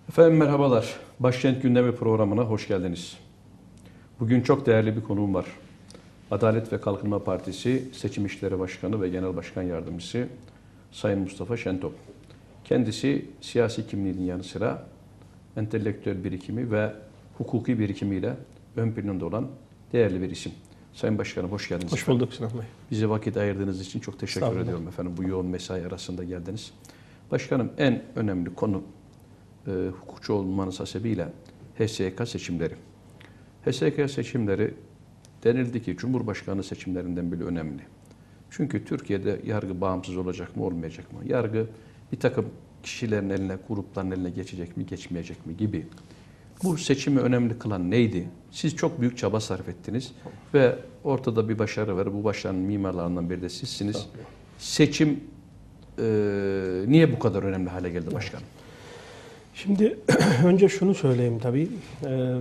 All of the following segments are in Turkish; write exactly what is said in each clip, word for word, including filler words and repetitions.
Efendim merhabalar. Başkent Gündemi programına hoş geldiniz. Bugün çok değerli bir konuğum var. Adalet ve Kalkınma Partisi Seçim İşleri Başkanı ve Genel Başkan Yardımcısı Sayın Mustafa Şentop. Kendisi siyasi kimliğinin yanı sıra entelektüel birikimi ve hukuki birikimiyle ön planda olan değerli bir isim. Sayın Başkanım hoş geldiniz. Hoş bulduk Sinan Bey. Bize vakit ayırdığınız için çok teşekkür ediyorum efendim. Bu yoğun mesai arasında geldiniz. Başkanım en önemli konu e, hukukçu olmanız hasebiyle H S Y K seçimleri. H S Y K seçimleri denildi ki Cumhurbaşkanı seçimlerinden bile önemli. Çünkü Türkiye'de yargı bağımsız olacak mı olmayacak mı? Yargı bir takım kişilerin eline, grupların eline geçecek mi geçmeyecek mi gibi. Bu seçimi önemli kılan neydi? Siz çok büyük çaba sarf ettiniz ve ortada bir başarı var. Bu başarının mimarlarından biri de sizsiniz. Seçim e, niye bu kadar önemli hale geldi başkanım? Şimdi önce şunu söyleyeyim tabii. Ee,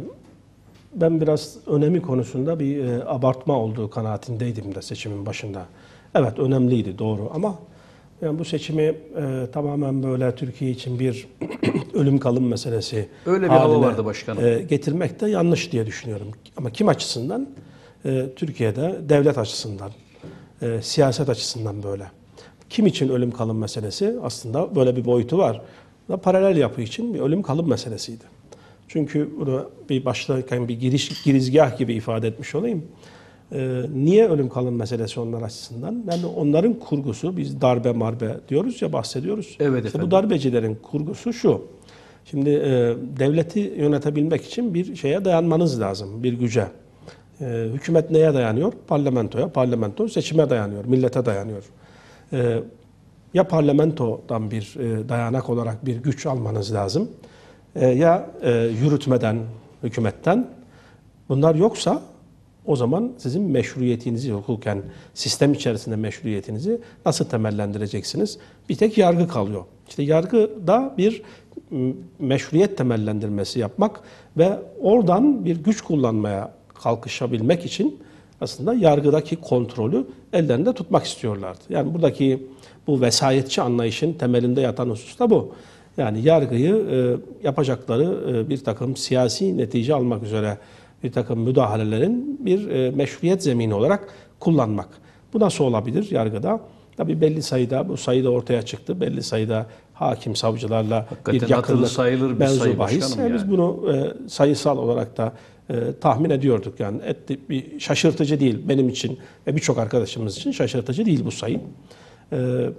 ben biraz önemi konusunda bir e, abartma olduğu kanaatindeydim de seçimin başında. Evet önemliydi doğru ama yani bu seçimi e, tamamen böyle Türkiye için bir ölüm kalım meselesi öyle bir hava vardı başkanım. E, getirmek de yanlış diye düşünüyorum. Ama kim açısından? E, Türkiye'de devlet açısından, e, siyaset açısından böyle. Kim için ölüm kalım meselesi? Aslında böyle bir boyutu var. Da paralel yapı için bir ölüm kalım meselesiydi. Çünkü bunu bir başlarken bir giriş girizgah gibi ifade etmiş olayım. Ee, niye ölüm kalım meselesi onlar açısından? Yani onların kurgusu, biz darbe marbe diyoruz ya bahsediyoruz. Evet işte efendim. bu darbecilerin kurgusu şu. Şimdi e, devleti yönetebilmek için bir şeye dayanmanız lazım, bir güce. E, hükümet neye dayanıyor? Parlamentoya, parlamento seçime dayanıyor, millete dayanıyor. E, Ya parlamentodan bir e, dayanak olarak bir güç almanız lazım e, ya e, yürütmeden, hükümetten. Bunlar yoksa o zaman sizin meşruiyetinizi hukuken, sistem içerisinde meşruiyetinizi nasıl temellendireceksiniz? Bir tek yargı kalıyor. İşte yargıda bir meşruiyet temellendirmesi yapmak ve oradan bir güç kullanmaya kalkışabilmek için aslında yargıdaki kontrolü ellerinde tutmak istiyorlardı. Yani buradaki bu vesayetçi anlayışın temelinde yatan husus da bu. Yani yargıyı e, yapacakları e, bir takım siyasi netice almak üzere bir takım müdahalelerin bir e, meşruiyet zemini olarak kullanmak. Bu nasıl olabilir yargıda? Tabii belli sayıda, bu sayıda ortaya çıktı. Belli sayıda hakim, savcılarla Hakikaten bir yakınlık sayılır bir mevzu sayı bahis. başkanım Yani. yani. Biz bunu e, sayısal olarak da e, tahmin ediyorduk. Yani etti, bir şaşırtıcı değil benim için ve birçok arkadaşımız için şaşırtıcı değil bu sayı. E,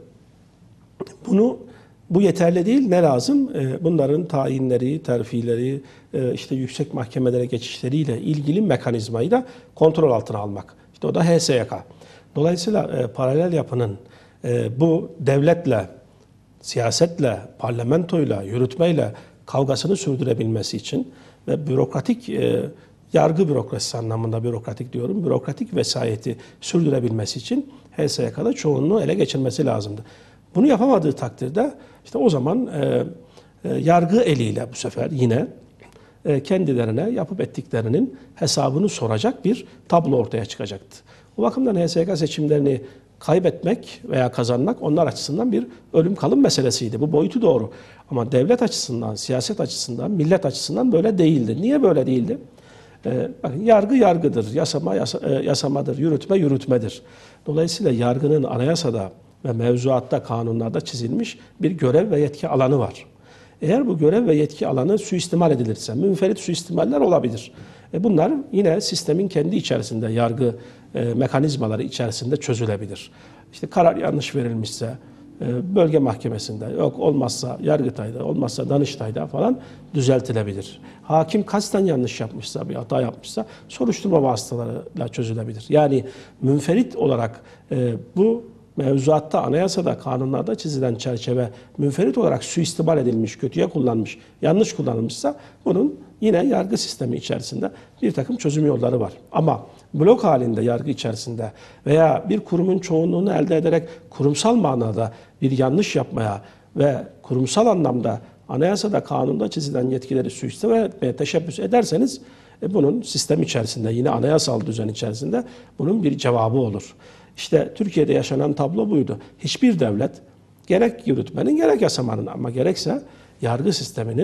bunu bu yeterli değil. Ne lazım? E, bunların tayinleri, terfileri, e, işte yüksek mahkemelere geçişleriyle ilgili mekanizmayı da kontrol altına almak. İşte o da H S Y K. Dolayısıyla e, paralel yapının e, bu devletle, siyasetle, parlamentoyla, yürütmeyle kavgasını sürdürebilmesi için ve bürokratik, e, yargı bürokrasisi anlamında bürokratik diyorum, bürokratik vesayeti sürdürebilmesi için H S Y K'da çoğunluğu ele geçirmesi lazımdı. Bunu yapamadığı takdirde işte o zaman e, e, yargı eliyle bu sefer yine e, kendilerine yapıp ettiklerinin hesabını soracak bir tablo ortaya çıkacaktı. O bakımdan H S Y K seçimlerini kaybetmek veya kazanmak onlar açısından bir ölüm kalım meselesiydi. Bu boyutu doğru. Ama devlet açısından, siyaset açısından, millet açısından böyle değildi. Niye böyle değildi? Ee, bakın yargı yargıdır, yasama yasa, e, yasamadır, yürütme yürütmedir. Dolayısıyla yargının anayasada ve mevzuatta, kanunlarda çizilmiş bir görev ve yetki alanı var. Eğer bu görev ve yetki alanı suistimal edilirse, münferit suistimaller olabilir. E bunlar yine sistemin kendi içerisinde, yargı e, mekanizmaları içerisinde çözülebilir. İşte karar yanlış verilmişse, e, bölge mahkemesinde, yok olmazsa Yargıtay'da, olmazsa Danıştay'da falan düzeltilebilir. Hakim kasten yanlış yapmışsa, bir hata yapmışsa soruşturma vasıtalarıyla çözülebilir. Yani münferit olarak e, bu mevzuatta, anayasada, kanunlarda çizilen çerçeve münferit olarak suistimal edilmiş, kötüye kullanmış, yanlış kullanılmışsa bunun yine yargı sistemi içerisinde bir takım çözüm yolları var. Ama blok halinde yargı içerisinde veya bir kurumun çoğunluğunu elde ederek kurumsal manada bir yanlış yapmaya ve kurumsal anlamda anayasada, kanunda çizilen yetkileri suistimal etmeye teşebbüs ederseniz e bunun sistem içerisinde, yine anayasal düzen içerisinde bunun bir cevabı olur. İşte Türkiye'de yaşanan tablo buydu. Hiçbir devlet gerek yürütmenin gerek yasamanın ama gerekse yargı sisteminin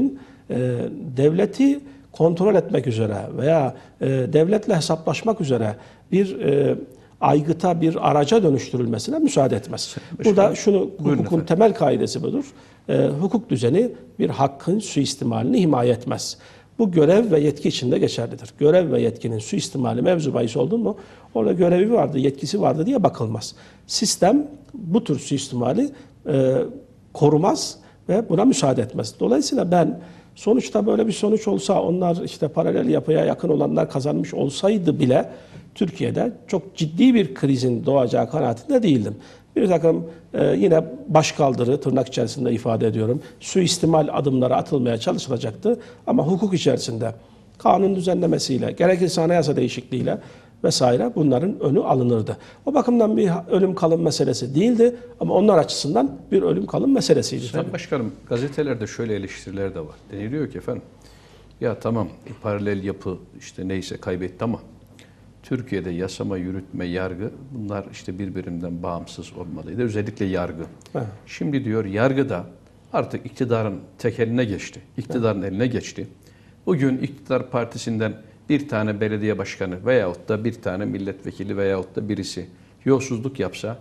e, devleti kontrol etmek üzere veya e, devletle hesaplaşmak üzere bir e, aygıta, bir araca dönüştürülmesine müsaade etmez. Burada şunu, Buyurun hukukun efendim. temel kaidesi budur. E, hukuk düzeni bir hakkın suistimalini himaye etmez. Bu görev ve yetki içinde geçerlidir. Görev ve yetkinin suistimali mevzu bahis oldu mu, orada görevi vardı, yetkisi vardı diye bakılmaz. Sistem bu tür suistimali e, korumaz ve buna müsaade etmez. Dolayısıyla ben sonuçta böyle bir sonuç olsa, onlar işte paralel yapıya yakın olanlar kazanmış olsaydı bile Türkiye'de çok ciddi bir krizin doğacağı kanaatinde değildim. Bir takım e, yine başkaldırı, tırnak içerisinde ifade ediyorum, suistimal adımlara atılmaya çalışılacaktı. Ama hukuk içerisinde kanun düzenlemesiyle, gerekirse anayasa değişikliğiyle vesaire bunların önü alınırdı. O bakımdan bir ölüm kalım meselesi değildi ama onlar açısından bir ölüm kalım meselesiydi. Sayın Tabii. Başkanım, gazetelerde şöyle eleştiriler de var. Deniliyor ki efendim, ya tamam paralel yapı işte neyse kaybetti ama Türkiye'de yasama, yürütme, yargı bunlar işte birbirinden bağımsız olmalıydı. Özellikle yargı. Evet. Şimdi diyor yargı da artık iktidarın tek eline geçti. İktidarın evet. eline geçti. Bugün iktidar partisinden bir tane belediye başkanı veyahut da bir tane milletvekili veyahut da birisi yolsuzluk yapsa,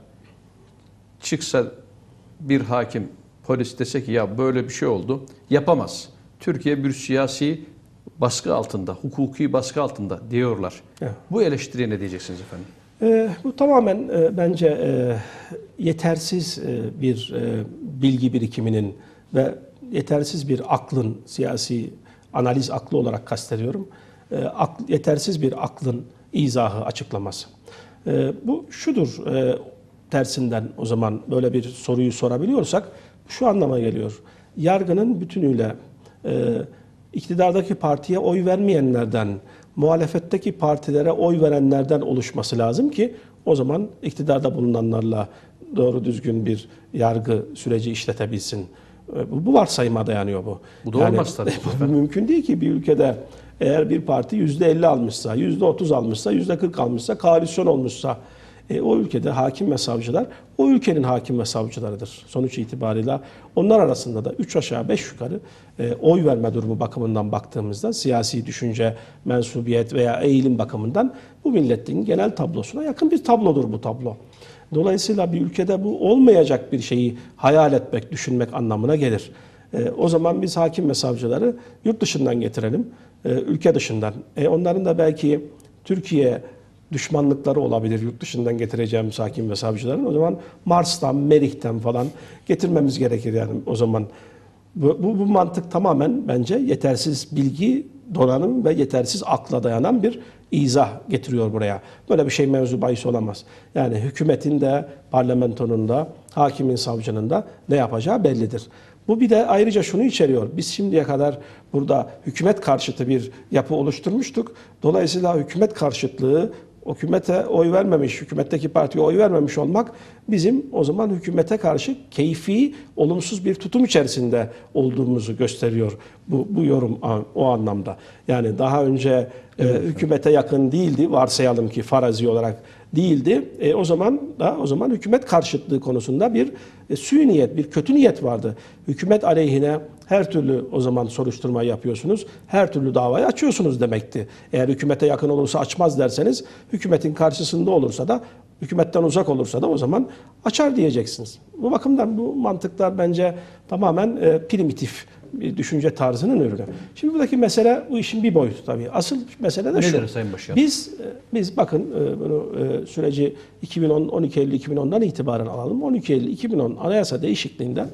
çıksa bir hakim, polis dese ki ya böyle bir şey oldu, yapamaz. Türkiye bir siyasi baskı altında, hukuki baskı altında diyorlar. Evet. Bu eleştiriye ne diyeceksiniz efendim? E, bu tamamen e, bence e, yetersiz e, bir e, bilgi birikiminin ve yetersiz bir aklın, siyasi analiz aklı olarak kastediyorum, e, akl, yetersiz bir aklın izahı, açıklaması. E, bu şudur, e, tersinden o zaman böyle bir soruyu sorabiliyorsak şu anlama geliyor. Yargının bütünüyle e, iktidardaki partiye oy vermeyenlerden, muhalefetteki partilere oy verenlerden oluşması lazım ki o zaman iktidarda bulunanlarla doğru düzgün bir yargı süreci işletebilsin. Bu varsayıma dayanıyor bu. Bu da yani, olmaz tabii. Bu mümkün değil ki bir ülkede eğer bir parti yüzde elli almışsa, yüzde otuz almışsa, yüzde kırk almışsa, koalisyon olmuşsa e, o ülkede hakim ve savcılar o ülkenin hakim ve savcılarıdır. Sonuç itibarıyla onlar arasında da üç aşağı beş yukarı e, oy verme durumu bakımından baktığımızda siyasi düşünce, mensubiyet veya eğilim bakımından bu milletin genel tablosuna yakın bir tablodur bu tablo. Dolayısıyla bir ülkede bu olmayacak bir şeyi hayal etmek, düşünmek anlamına gelir. E, o zaman biz hakim ve savcıları yurt dışından getirelim, e, ülke dışından. E, onların da belki Türkiye düşmanlıkları olabilir yurt dışından getireceğimiz hakim ve savcıların. O zaman Mars'tan, Merih'ten falan getirmemiz gerekir yani o zaman. Bu, bu, bu mantık tamamen bence yetersiz bilgi, donanım ve yetersiz akla dayanan bir izah getiriyor buraya. Böyle bir şey mevzu bahis olamaz. Yani hükümetin de, parlamentonun da, hakimin, savcının da ne yapacağı bellidir. Bu bir de ayrıca şunu içeriyor. Biz şimdiye kadar burada hükümet karşıtı bir yapı oluşturmuştuk. Dolayısıyla hükümet karşıtlığı, hükümete oy vermemiş, hükümetteki partiye oy vermemiş olmak bizim o zaman hükümete karşı keyfi, olumsuz bir tutum içerisinde olduğumuzu gösteriyor bu, bu yorum o anlamda. Yani daha önce evet, e, hükümete yakın değildi, varsayalım ki farazi olarak değildi. E, o zaman da o zaman hükümet karşıtlığı konusunda bir e, sui niyet, bir kötü niyet vardı. Hükümet aleyhine her türlü o zaman soruşturma yapıyorsunuz, her türlü davayı açıyorsunuz demekti. Eğer hükümete yakın olursa açmaz derseniz, hükümetin karşısında olursa da, hükümetten uzak olursa da o zaman açar diyeceksiniz. Bu bakımdan bu mantıklar bence tamamen e, primitif bir düşünce tarzının ürünü. Şimdi buradaki mesele bu işin bir boyutu tabii. Asıl mesele de şu. Sayın Başkan? Biz biz bakın bunu süreci iki bin on on iki Eylül iki bin ondan itibaren alalım. on iki Eylül iki bin on anayasa değişikliğinde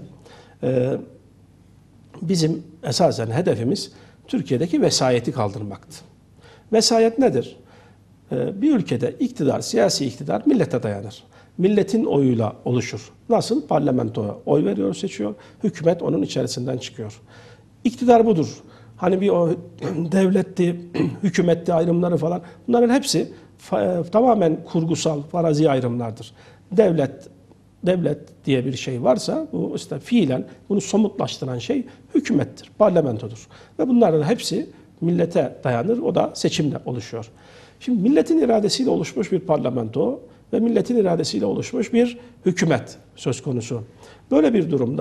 bizim esasen hedefimiz Türkiye'deki vesayeti kaldırmaktı. Vesayet nedir? Bir ülkede iktidar, siyasi iktidar millete dayanır. Milletin oyuyla oluşur. Nasıl? Parlamentoya oy veriyor, seçiyor. Hükümet onun içerisinden çıkıyor. İktidar budur. Hani bir o devletti, hükümetti ayrımları falan. Bunların hepsi tamamen kurgusal, farazi ayrımlardır. Devlet devlet diye bir şey varsa bu işte fiilen bunu somutlaştıran şey hükümettir, parlamentodur. Ve bunların hepsi millete dayanır. O da seçimle oluşuyor. Şimdi milletin iradesiyle oluşmuş bir parlamento ve milletin iradesiyle oluşmuş bir hükümet söz konusu. Böyle bir durumda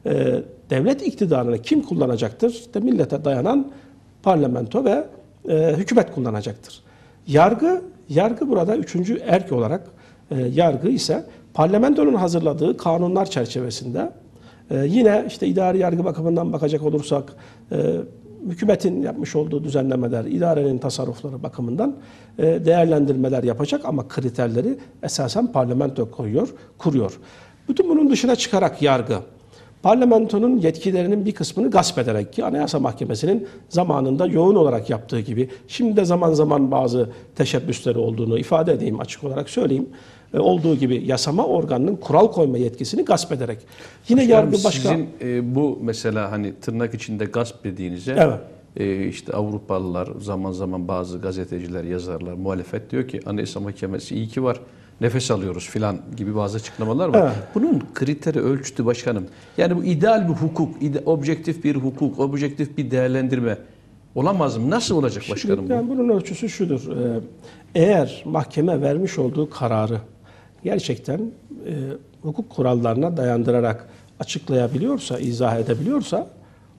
e, devlet iktidarını kim kullanacaktır? İşte millete dayanan parlamento ve e, hükümet kullanacaktır. Yargı, yargı burada üçüncü erk olarak e, yargı ise parlamentonun hazırladığı kanunlar çerçevesinde e, yine işte idari yargı bakımından bakacak olursak e, hükümetin yapmış olduğu düzenlemeler, idarenin tasarrufları bakımından e, değerlendirmeler yapacak ama kriterleri esasen parlamento koyuyor, kuruyor. Bütün bunun dışına çıkarak yargı, parlamentonun yetkilerinin bir kısmını gasp ederek ki Anayasa Mahkemesi'nin zamanında yoğun olarak yaptığı gibi, şimdi de zaman zaman bazı teşebbüsleri olduğunu ifade edeyim, açık olarak söyleyeyim, e, olduğu gibi yasama organının kural koyma yetkisini gasp ederek. Yine Başkanım, yargı başka... Sizin e, bu mesela hani tırnak içinde gasp dediğinizde Evet. e, işte Avrupalılar, zaman zaman bazı gazeteciler, yazarlar, muhalefet diyor ki Anayasa Mahkemesi iyi ki var, nefes alıyoruz filan gibi bazı açıklamalar var. Evet. Bunun kriteri, ölçütü başkanım. Yani bu ideal bir hukuk, ide, objektif bir hukuk, objektif bir değerlendirme olamaz mı? Nasıl olacak başkanım Şimdi, bu? yani bunun ölçüsü şudur. Ee, Eğer mahkeme vermiş olduğu kararı gerçekten e, hukuk kurallarına dayandırarak açıklayabiliyorsa, izah edebiliyorsa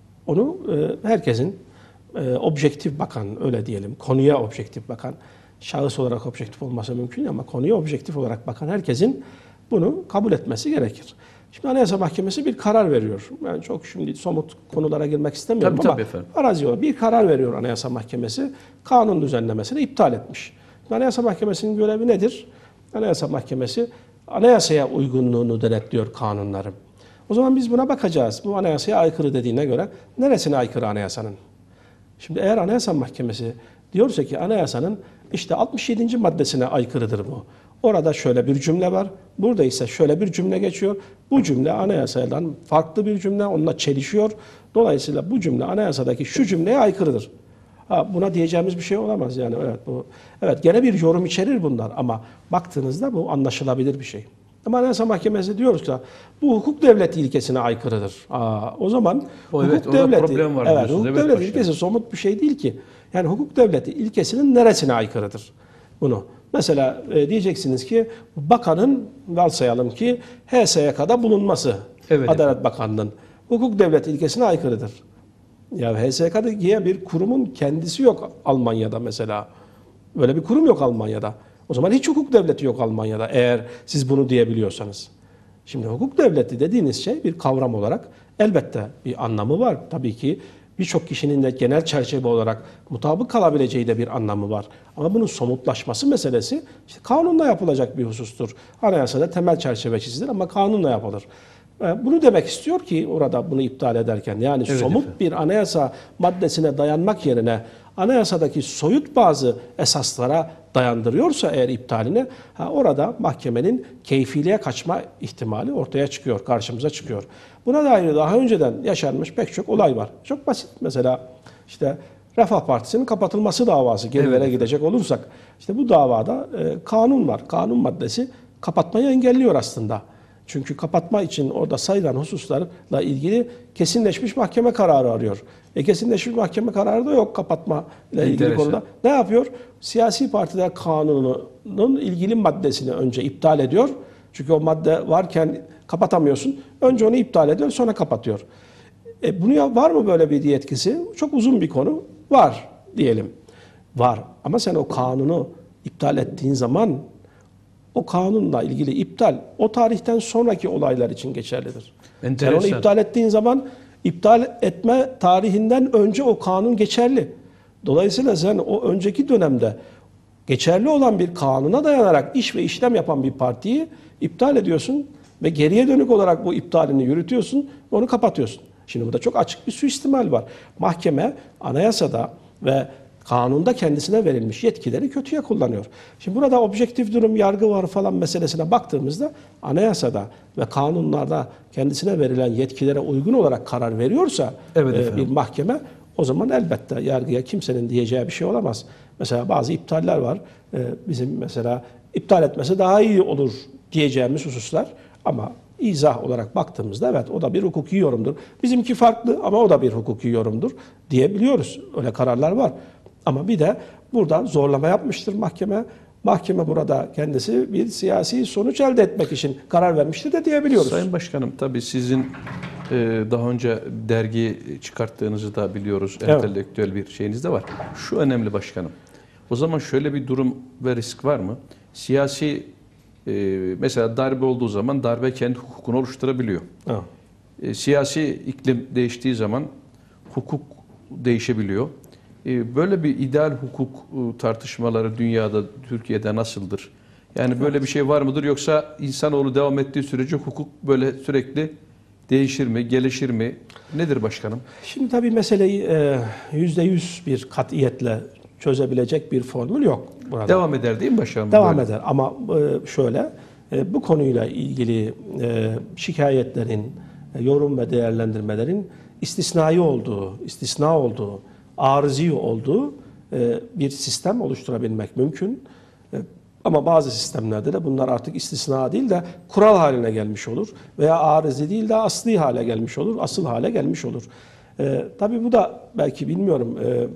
onu e, herkesin e, objektif bakan, öyle diyelim, konuya objektif bakan, şahıs olarak objektif olması mümkün ama konuya objektif olarak bakan herkesin bunu kabul etmesi gerekir. Şimdi Anayasa Mahkemesi bir karar veriyor. Ben çok şimdi somut konulara girmek istemiyorum Tabii, ama tabii efendim. arazi olarak bir karar veriyor Anayasa Mahkemesi. Kanun düzenlemesini iptal etmiş. Anayasa Mahkemesi'nin görevi nedir? Anayasa Mahkemesi anayasaya uygunluğunu denetliyor kanunların. O zaman biz buna bakacağız. Bu anayasaya aykırı dediğine göre neresine aykırı anayasanın? Şimdi eğer Anayasa Mahkemesi diyorsa ki anayasanın işte altmış yedinci maddesine aykırıdır bu. Orada şöyle bir cümle var. Burada ise şöyle bir cümle geçiyor. Bu cümle anayasadan farklı bir cümle, onunla çelişiyor. Dolayısıyla bu cümle anayasadaki şu cümleye aykırıdır. Ha, buna diyeceğimiz bir şey olamaz yani. Evet, bu, evet gene bir yorum içerir bunlar ama baktığınızda bu anlaşılabilir bir şey. Ama Anayasa Mahkemesi diyoruz ki bu hukuk devleti ilkesine aykırıdır. Aa, o zaman O evet, hukuk orada devleti, problem var evet, diyorsunuz. hukuk Evet, devleti başkanım. ilkesi somut bir şey değil ki. Yani hukuk devleti ilkesinin neresine aykırıdır bunu? Mesela e, diyeceksiniz ki bakanın varsayalım ki H S Y K'da bulunması, Evet, Adalet efendim. Bakanlığı'nın hukuk devleti ilkesine aykırıdır. Ya H S Y K'da diye bir kurumun kendisi yok Almanya'da mesela. Böyle bir kurum yok Almanya'da. O zaman hiç hukuk devleti yok Almanya'da eğer siz bunu diyebiliyorsanız. Şimdi hukuk devleti dediğiniz şey bir kavram olarak elbette bir anlamı var. Tabii ki birçok kişinin de genel çerçeve olarak mutabık kalabileceği de bir anlamı var. Ama bunun somutlaşması meselesi işte kanunla yapılacak bir husustur. Anayasada temel çerçeve çizilir ama kanunla yapılır. Bunu demek istiyor ki orada bunu iptal ederken yani Evet somut efendim. bir anayasa maddesine dayanmak yerine anayasadaki soyut bazı esaslara dayandırıyorsa eğer iptaline ha, orada mahkemenin keyfiliğe kaçma ihtimali ortaya çıkıyor, karşımıza çıkıyor. Buna dair daha önceden yaşanmış pek çok olay var. Çok basit mesela işte Refah Partisi'nin kapatılması davası gerilere Evet. gidecek olursak işte bu davada e, kanun var. Kanun maddesi kapatmayı engelliyor aslında. Çünkü kapatma için orada sayılan hususlarla ilgili kesinleşmiş mahkeme kararı arıyor. E kesinleşmiş mahkeme kararı da yok kapatma ile ilgili Enteresan. konuda. Ne yapıyor? Siyasi partiler kanununun ilgili maddesini önce iptal ediyor. Çünkü o madde varken kapatamıyorsun. Önce onu iptal ediyor, sonra kapatıyor. E bunu ya, var mı böyle bir yetkisi? Çok uzun bir konu. Var diyelim. Var. Ama sen o kanunu iptal ettiğin zaman o kanunla ilgili iptal o tarihten sonraki olaylar için geçerlidir. Enteresan. Sen onu iptal ettiğin zaman iptal etme tarihinden önce o kanun geçerli. Dolayısıyla sen o önceki dönemde geçerli olan bir kanuna dayanarak iş ve işlem yapan bir partiyi iptal ediyorsun ve geriye dönük olarak bu iptalini yürütüyorsun ve onu kapatıyorsun. Şimdi burada çok açık bir suistimal var. Mahkeme anayasada ve kanunda kendisine verilmiş yetkileri kötüye kullanıyor. Şimdi burada objektif durum, yargı var falan meselesine baktığımızda anayasada ve kanunlarda kendisine verilen yetkilere uygun olarak karar veriyorsa Evet e, efendim. bir mahkeme o zaman elbette yargıya kimsenin diyeceği bir şey olamaz. Mesela bazı iptaller var. E, bizim mesela iptal etmesi daha iyi olur diyeceğimiz hususlar ama izah olarak baktığımızda evet o da bir hukuki yorumdur. Bizimki farklı ama o da bir hukuki yorumdur diyebiliyoruz. Öyle kararlar var. Ama bir de burada zorlama yapmıştır mahkeme. Mahkeme burada kendisi bir siyasi sonuç elde etmek için karar vermiştir de diyebiliyoruz. Sayın Başkanım, tabii sizin e, daha önce dergi çıkarttığınızı da biliyoruz. Evet. Entelektüel bir şeyiniz de var. Şu önemli başkanım. O zaman şöyle bir durum ve risk var mı? Siyasi e, mesela darbe olduğu zaman darbe kendi hukukunu oluşturabiliyor. Evet. E, siyasi iklim değiştiği zaman hukuk değişebiliyor. E, böyle bir ideal hukuk e, tartışmaları dünyada, Türkiye'de nasıldır? Yani böyle bir şey var mıdır? Yoksa insanoğlu devam ettiği sürece hukuk böyle sürekli değişir mi, gelişir mi? Nedir başkanım? Şimdi tabii meseleyi yüzde yüz bir katiyetle çözebilecek bir formül yok burada. Devam eder değil mi başkanım? Devam böyle? eder ama e, şöyle e, bu konuyla ilgili e, şikayetlerin, e, yorum ve değerlendirmelerin istisnai olduğu, istisna olduğu, arızi olduğu e, bir sistem oluşturabilmek mümkün. E, Ama bazı sistemlerde de bunlar artık istisna değil de kural haline gelmiş olur. Veya arızi değil de asli hale gelmiş olur, asıl hale gelmiş olur. Ee, tabii bu da belki bilmiyorum e,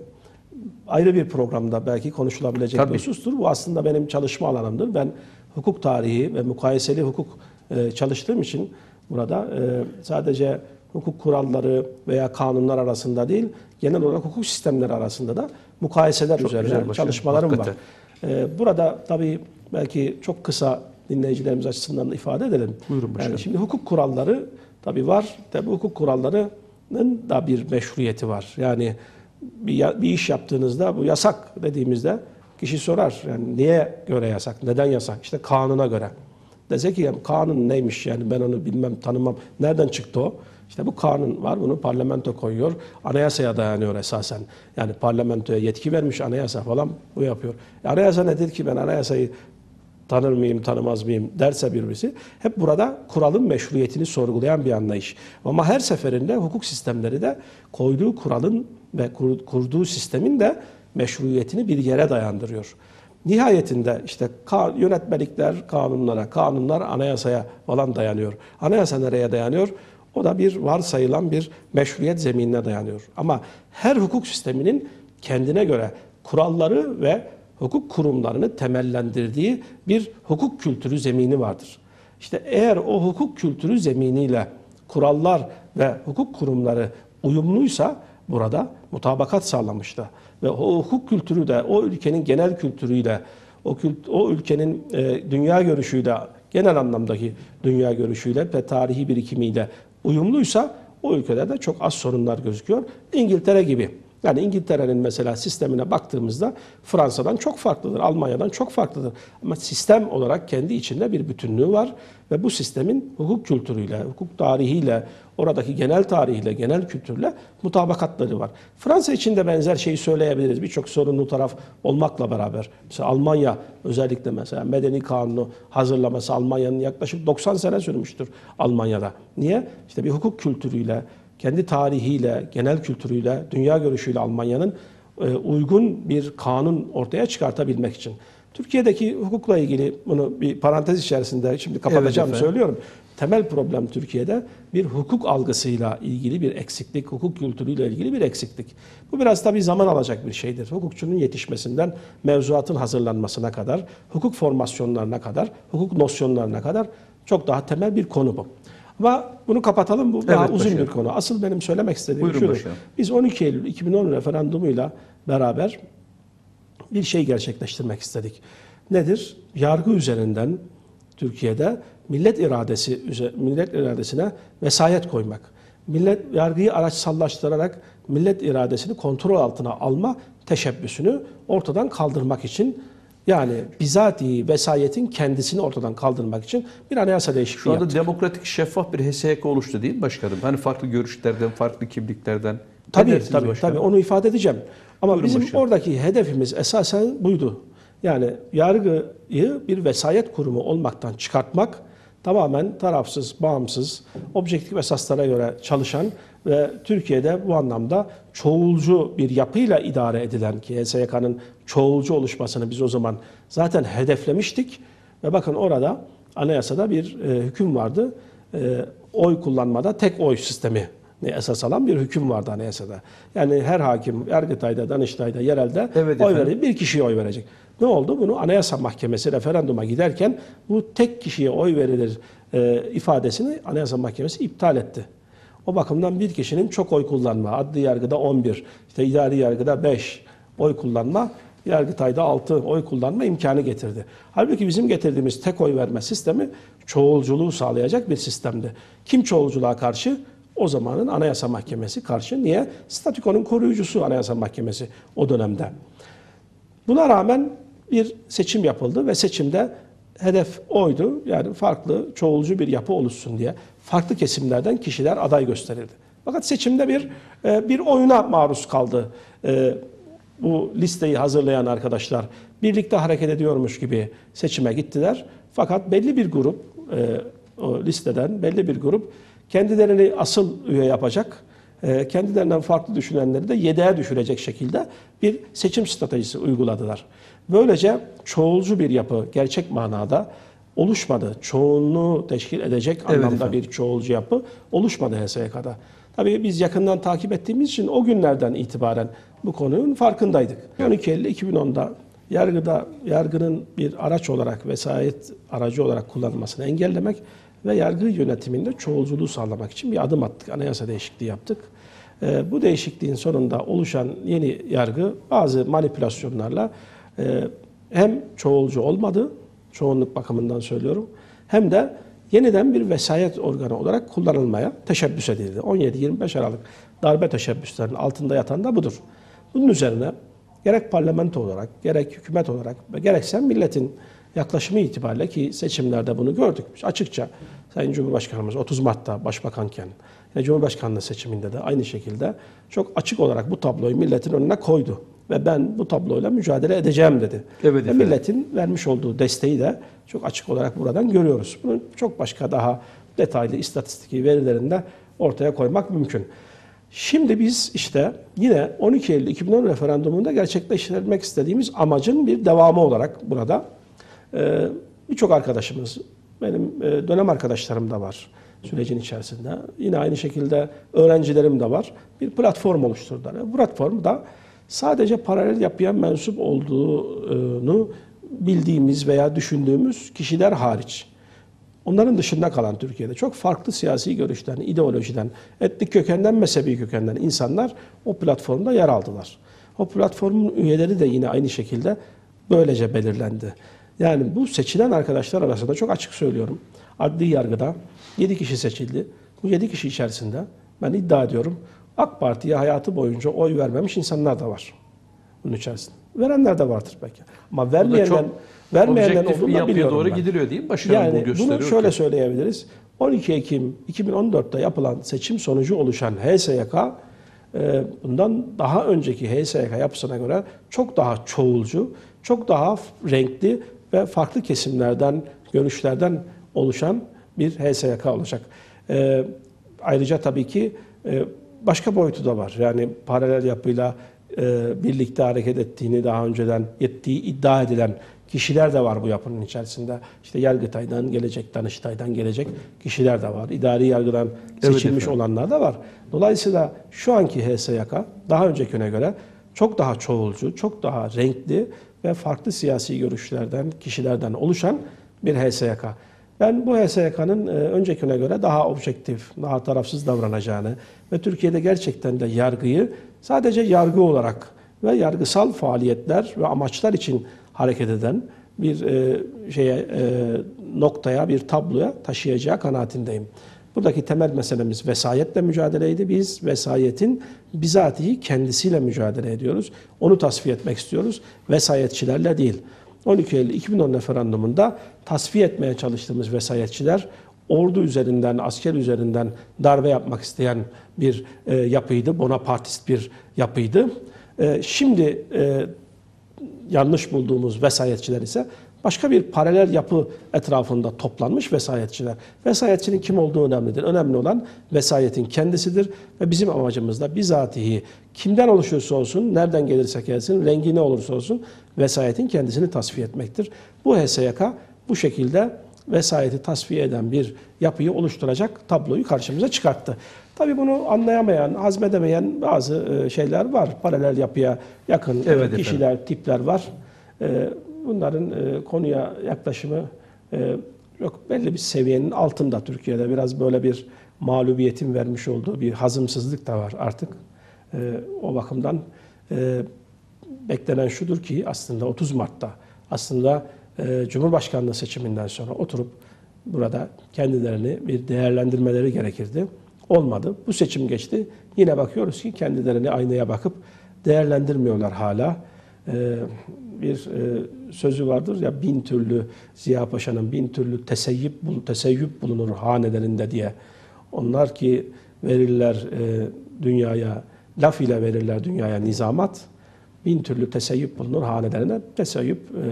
ayrı bir programda belki konuşulabilecek Tabii. bir husustur. Bu aslında benim çalışma alanımdır. Ben hukuk tarihi ve mukayeseli hukuk e, çalıştığım için burada e, sadece hukuk kuralları veya kanunlar arasında değil, genel olarak hukuk sistemleri arasında da mukayeseler Çok üzerine güzel başkanım, çalışmalarım hakikaten. var. Ee, Burada tabii belki çok kısa dinleyicilerimiz açısından da ifade edelim. Buyurun başkanım. Yani şimdi hukuk kuralları tabii var. Tabii hukuk kurallarının da bir meşruiyeti var. Yani bir, ya- bir iş yaptığınızda bu yasak dediğimizde kişi sorar. Yani niye göre yasak? Neden yasak? İşte kanuna göre. Dese ki yani kanun neymiş yani ben onu bilmem tanımam. Nereden çıktı o? İşte bu kanun var, bunu parlamento koyuyor. Anayasaya dayanıyor esasen. Yani parlamentoya yetki vermiş anayasa falan bu yapıyor. E anayasa nedir ki ben anayasayı tanır mıyım, tanımaz mıyım derse birisi. Hep burada kuralın meşruiyetini sorgulayan bir anlayış. Ama her seferinde hukuk sistemleri de koyduğu kuralın ve kur- kurduğu sistemin de meşruiyetini bir yere dayandırıyor. Nihayetinde işte ka- yönetmelikler kanunlara, kanunlar anayasaya falan dayanıyor. Anayasa nereye dayanıyor? O da bir varsayılan bir meşruiyet zeminine dayanıyor. Ama her hukuk sisteminin kendine göre kuralları ve hukuk kurumlarını temellendirdiği bir hukuk kültürü zemini vardır. İşte eğer o hukuk kültürü zeminiyle kurallar ve hukuk kurumları uyumluysa burada mutabakat sağlamıştır. Ve o hukuk kültürü de o ülkenin genel kültürüyle, o, kült o ülkenin e, dünya görüşüyle, genel anlamdaki dünya görüşüyle ve tarihi birikimiyle uyumluysa o ülkelerde çok az sorunlar gözüküyor. İngiltere gibi. Yani İngiltere'nin mesela sistemine baktığımızda Fransa'dan çok farklıdır, Almanya'dan çok farklıdır. Ama sistem olarak kendi içinde bir bütünlüğü var ve bu sistemin hukuk kültürüyle, hukuk tarihiyle, oradaki genel tarihiyle, genel kültürle mutabakatları var. Fransa için de benzer şeyi söyleyebiliriz. Birçok sorunlu taraf olmakla beraber. Mesela Almanya özellikle mesela medeni kanunu hazırlaması Almanya'nın yaklaşık doksan sene sürmüştür Almanya'da. Niye? İşte bir hukuk kültürüyle, kendi tarihiyle, genel kültürüyle, dünya görüşüyle Almanya'nın e, uygun bir kanun ortaya çıkartabilmek için. Türkiye'deki hukukla ilgili bunu bir parantez içerisinde şimdi kapatacağım Evet söylüyorum. Temel problem Türkiye'de bir hukuk algısıyla ilgili bir eksiklik, hukuk kültürüyle ilgili bir eksiklik. Bu biraz tabii zaman alacak bir şeydir. Hukukçunun yetişmesinden mevzuatın hazırlanmasına kadar, hukuk formasyonlarına kadar, hukuk nosyonlarına kadar çok daha temel bir konu bu. Ama bunu kapatalım, bu daha Evet, uzun başkanım. bir konu. Asıl benim söylemek istediğim Buyurun şu. başkanım. Biz on iki Eylül iki bin on referandumuyla beraber bir şey gerçekleştirmek istedik. Nedir? Yargı üzerinden Türkiye'de millet iradesi millet iradesine vesayet koymak. Millet yargıyı araçsallaştırarak millet iradesini kontrol altına alma teşebbüsünü ortadan kaldırmak için, yani bizatihi vesayetin kendisini ortadan kaldırmak için bir anayasa değişikliği Şu anda yaptık. demokratik, şeffaf bir H S K oluştu değil mi başkanım? Hani farklı görüşlerden, farklı kimliklerden. Ne Tabii dersiniz tabii, başkanım? tabii onu ifade edeceğim. Ama Buyurun bizim başkanım. oradaki hedefimiz esasen buydu. Yani yargıyı bir vesayet kurumu olmaktan çıkartmak, tamamen tarafsız, bağımsız, objektif esaslara göre çalışan ve Türkiye'de bu anlamda çoğulcu bir yapıyla idare edilen, ki H S K'nın çoğulcu oluşmasını biz o zaman zaten hedeflemiştik. Ve bakın orada anayasada bir e, hüküm vardı. E, oy kullanmada tek oy sistemi esas alan bir hüküm vardı anayasada. Yani her hakim Yargıtay'da, Danıştay'da, yerelde Evet oy efendim. verecek. Bir kişiye oy verecek. Ne oldu? Bunu Anayasa Mahkemesi referanduma giderken bu tek kişiye oy verilir e, ifadesini Anayasa Mahkemesi iptal etti. O bakımdan bir kişinin çok oy kullanma, adli yargıda on bir, işte idari yargıda beş oy kullanma, Yargıtay'da altı oy kullanma imkanı getirdi. Halbuki bizim getirdiğimiz tek oy verme sistemi çoğulculuğu sağlayacak bir sistemdi. Kim çoğulculuğa karşı? O zamanın Anayasa Mahkemesi karşı. Niye? Statükonun koruyucusu Anayasa Mahkemesi o dönemde. Buna rağmen bir seçim yapıldı ve seçimde hedef oydu. Yani farklı, çoğulcu bir yapı oluşsun diye farklı kesimlerden kişiler aday gösterildi. Fakat seçimde bir bir oyuna maruz kaldı. Bu listeyi hazırlayan arkadaşlar birlikte hareket ediyormuş gibi seçime gittiler. Fakat belli bir grup, o listeden belli bir grup kendilerini asıl üye yapacak, kendilerinden farklı düşünenleri de yedeğe düşürecek şekilde bir seçim stratejisi uyguladılar. Böylece çoğulcu bir yapı gerçek manada oluşmadı. Çoğunluğu teşkil edecek Evet anlamda efendim. bir çoğulcu yapı oluşmadı H S Y K'da. Tabii biz yakından takip ettiğimiz için o günlerden itibaren bu konunun farkındaydık. on iki Eylül iki bin onda yargıda yargının bir araç olarak, vesayet aracı olarak kullanılmasını engellemek ve yargı yönetiminde çoğulculuğu sağlamak için bir adım attık. Anayasa değişikliği yaptık. Ee, bu değişikliğin sonunda oluşan yeni yargı bazı manipülasyonlarla e, hem çoğulcu olmadı, çoğunluk bakımından söylüyorum, hem de yeniden bir vesayet organı olarak kullanılmaya teşebbüs edildi. on yedi yirmi beş Aralık darbe teşebbüslerinin altında yatan da budur. Bunun üzerine gerek parlamento olarak, gerek hükümet olarak ve gerekse milletin yaklaşımı itibariyle, ki seçimlerde bunu gördük. Açıkça Sayın Cumhurbaşkanımız otuz Mart'ta başbakanken, yine Cumhurbaşkanlığı seçiminde de aynı şekilde çok açık olarak bu tabloyu milletin önüne koydu. Ve ben bu tabloyla mücadele edeceğim dedi. Evet ve efendim. milletin vermiş olduğu desteği de çok açık olarak buradan görüyoruz. Bunun çok başka daha detaylı istatistiki verilerini de ortaya koymak mümkün. Şimdi biz işte yine on iki Eylül iki bin on referandumunda gerçekleştirmek istediğimiz amacın bir devamı olarak burada e, birçok arkadaşımız, benim e, dönem arkadaşlarım da var sürecin içerisinde. Yine aynı şekilde öğrencilerim de var. Bir platform oluşturdular. Bu platform da sadece paralel yapıya mensup olduğunu bildiğimiz veya düşündüğümüz kişiler hariç, onların dışında kalan Türkiye'de çok farklı siyasi görüşten, ideolojiden, etnik kökenden, mezhebi kökenden insanlar o platformda yer aldılar. O platformun üyeleri de yine aynı şekilde böylece belirlendi. Yani bu seçilen arkadaşlar arasında çok açık söylüyorum. Adli yargıda yedi kişi seçildi. Bu yedi kişi içerisinde ben iddia ediyorum AK Parti'ye hayatı boyunca oy vermemiş insanlar da var bunun içerisinde. Verenler de vardır belki. Ama vermeyenden, vermeyenden objektif bir olduğunu da yapıya biliyorum doğru ben. gidiliyor değil mi? Başkanım bu Yani gösteriyor bunu şöyle ki. söyleyebiliriz. on iki Ekim iki bin on dört'te yapılan seçim sonucu oluşan H S Y K, e, bundan daha önceki H S Y K yapısına göre çok daha çoğulcu, çok daha renkli ve farklı kesimlerden, görüşlerden oluşan bir H S Y K olacak. E, ayrıca tabii ki e, başka boyutu da var. Yani paralel yapıyla e, birlikte hareket ettiğini daha önceden ettiği iddia edilen kişiler de var bu yapının içerisinde. İşte Yargıtay'dan gelecek, Danıştay'dan gelecek kişiler de var. İdari yargıdan seçilmiş efendim. olanlar da var. Dolayısıyla şu anki H S Y K daha öncekine göre çok daha çoğulcu, çok daha renkli ve farklı siyasi görüşlerden, kişilerden oluşan bir H S Y K. Ben bu H S Y K'nın öncekine göre daha objektif, daha tarafsız davranacağını ve Türkiye'de gerçekten de yargıyı sadece yargı olarak ve yargısal faaliyetler ve amaçlar için hareket eden bir e, şeye e, noktaya, bir tabloya taşıyacağı kanaatindeyim. Buradaki temel meselemiz vesayetle mücadeleydi. Biz vesayetin bizatihi kendisiyle mücadele ediyoruz. Onu tasfiye etmek istiyoruz. Vesayetçilerle değil. on iki Eylül iki bin on referandumunda tasfiye etmeye çalıştığımız vesayetçiler ordu üzerinden, asker üzerinden darbe yapmak isteyen bir e, yapıydı. Bonapartist bir yapıydı. E, şimdi e, yanlış bulduğumuz vesayetçiler ise başka bir paralel yapı etrafında toplanmış vesayetçiler. Vesayetçinin kim olduğu önemlidir. Önemli olan vesayetin kendisidir ve bizim amacımız da bizatihi kimden oluşursa olsun, nereden gelirse gelsin, rengi ne olursa olsun vesayetin kendisini tasfiye etmektir. Bu H S Y K bu şekilde vesayeti tasfiye eden bir yapıyı oluşturacak tabloyu karşımıza çıkarttı. Tabii bunu anlayamayan, hazmedemeyen bazı şeyler var. Paralel yapıya yakın evet, kişiler, efendim. tipler var. Bunların konuya yaklaşımı yok, belli bir seviyenin altında Türkiye'de. Biraz böyle bir mağlubiyetin vermiş olduğu bir hazımsızlık da var artık. O bakımdan beklenen şudur ki aslında otuz Mart'ta aslında Cumhurbaşkanlığı seçiminden sonra oturup burada kendilerini bir değerlendirmeleri gerekirdi. Olmadı. Bu seçim geçti. Yine bakıyoruz ki kendilerini aynaya bakıp değerlendirmiyorlar hala. Ee, bir e, sözü vardır ya, bin türlü Ziya Paşa'nın bin türlü teseyyüp, teseyyüp bulunur hanelerinde diye. Onlar ki verirler e, dünyaya, laf ile verirler dünyaya nizamat. Bin türlü teseyyüp bulunur hanelerine. Teseyyüp, e,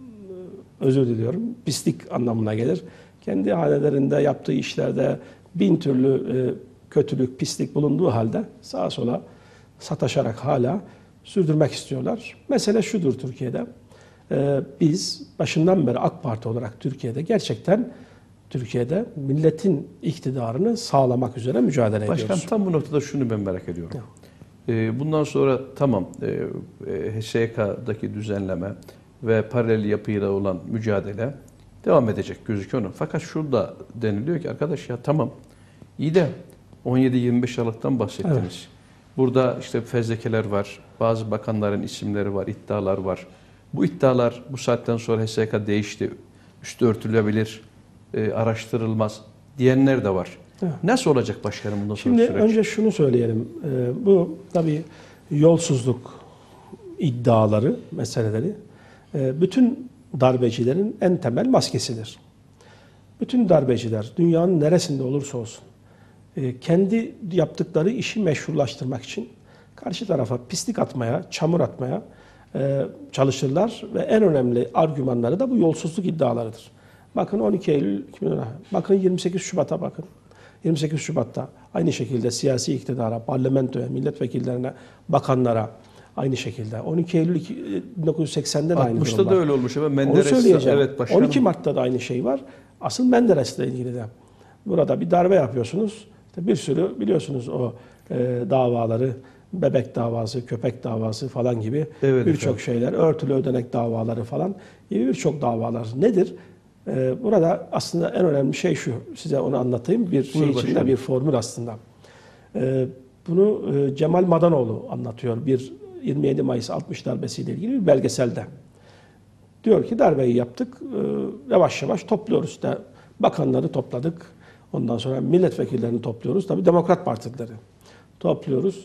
özür diliyorum, pislik anlamına gelir. Kendi hanelerinde yaptığı işlerde bin türlü e, kötülük, pislik bulunduğu halde sağa sola sataşarak hala sürdürmek istiyorlar. Mesele şudur Türkiye'de. Ee, biz başından beri AK Parti olarak Türkiye'de gerçekten Türkiye'de milletin iktidarını sağlamak üzere mücadele Başkan, ediyoruz. Başkan tam bu noktada şunu ben merak ediyorum. Ee, bundan sonra tamam e, H S Y K'daki düzenleme ve paralel yapıyla olan mücadele devam edecek gözüküyor. Fakat şurada deniliyor ki arkadaş ya tamam iyi de on yedi yirmi beş Aralık'tan bahsettiniz. Evet. Burada işte fezlekeler var, bazı bakanların isimleri var, iddialar var. Bu iddialar bu saatten sonra H S Y K değişti, üstü örtülebilir, e, araştırılmaz diyenler de var. Evet. Nasıl olacak başkanım bundan sonra Şimdi süreç? önce şunu söyleyelim. E, bu tabii yolsuzluk iddiaları, meseleleri e, bütün darbecilerin en temel maskesidir. Bütün darbeciler dünyanın neresinde olursa olsun kendi yaptıkları işi meşrulaştırmak için karşı tarafa pislik atmaya, çamur atmaya çalışırlar ve en önemli argümanları da bu yolsuzluk iddialarıdır. Bakın on iki Eylül, bakın yirmi sekiz Şubat'a bakın. yirmi sekiz Şubat'ta aynı şekilde siyasi iktidara, parlamentoya, milletvekillerine, bakanlara aynı şekilde. on iki Eylül bin dokuz yüz seksende de aynı durum var. altmışta da öyle olmuş. Menderes, onu söyleyeceğim. Evet, başkanım. on iki Mart'ta da aynı şey var. Asıl Menderes'le ilgili de. Burada bir darbe yapıyorsunuz. İşte bir sürü biliyorsunuz o e, davaları, bebek davası, köpek davası falan gibi evet, birçok şeyler, örtülü ödenek davaları falan gibi birçok davalar. Nedir? E, burada aslında en önemli şey şu, size onu anlatayım. Bir şey Buyur içinde başkanım. bir formül aslında. E, bunu e, Cemal Madanoğlu anlatıyor bir yirmi yedi Mayıs altmış darbesiyle ilgili bir belgeselde. Diyor ki darbeyi yaptık, e, yavaş yavaş topluyoruz. İşte bakanları topladık. Ondan sonra milletvekillerini topluyoruz. Tabii Demokrat Partileri topluyoruz.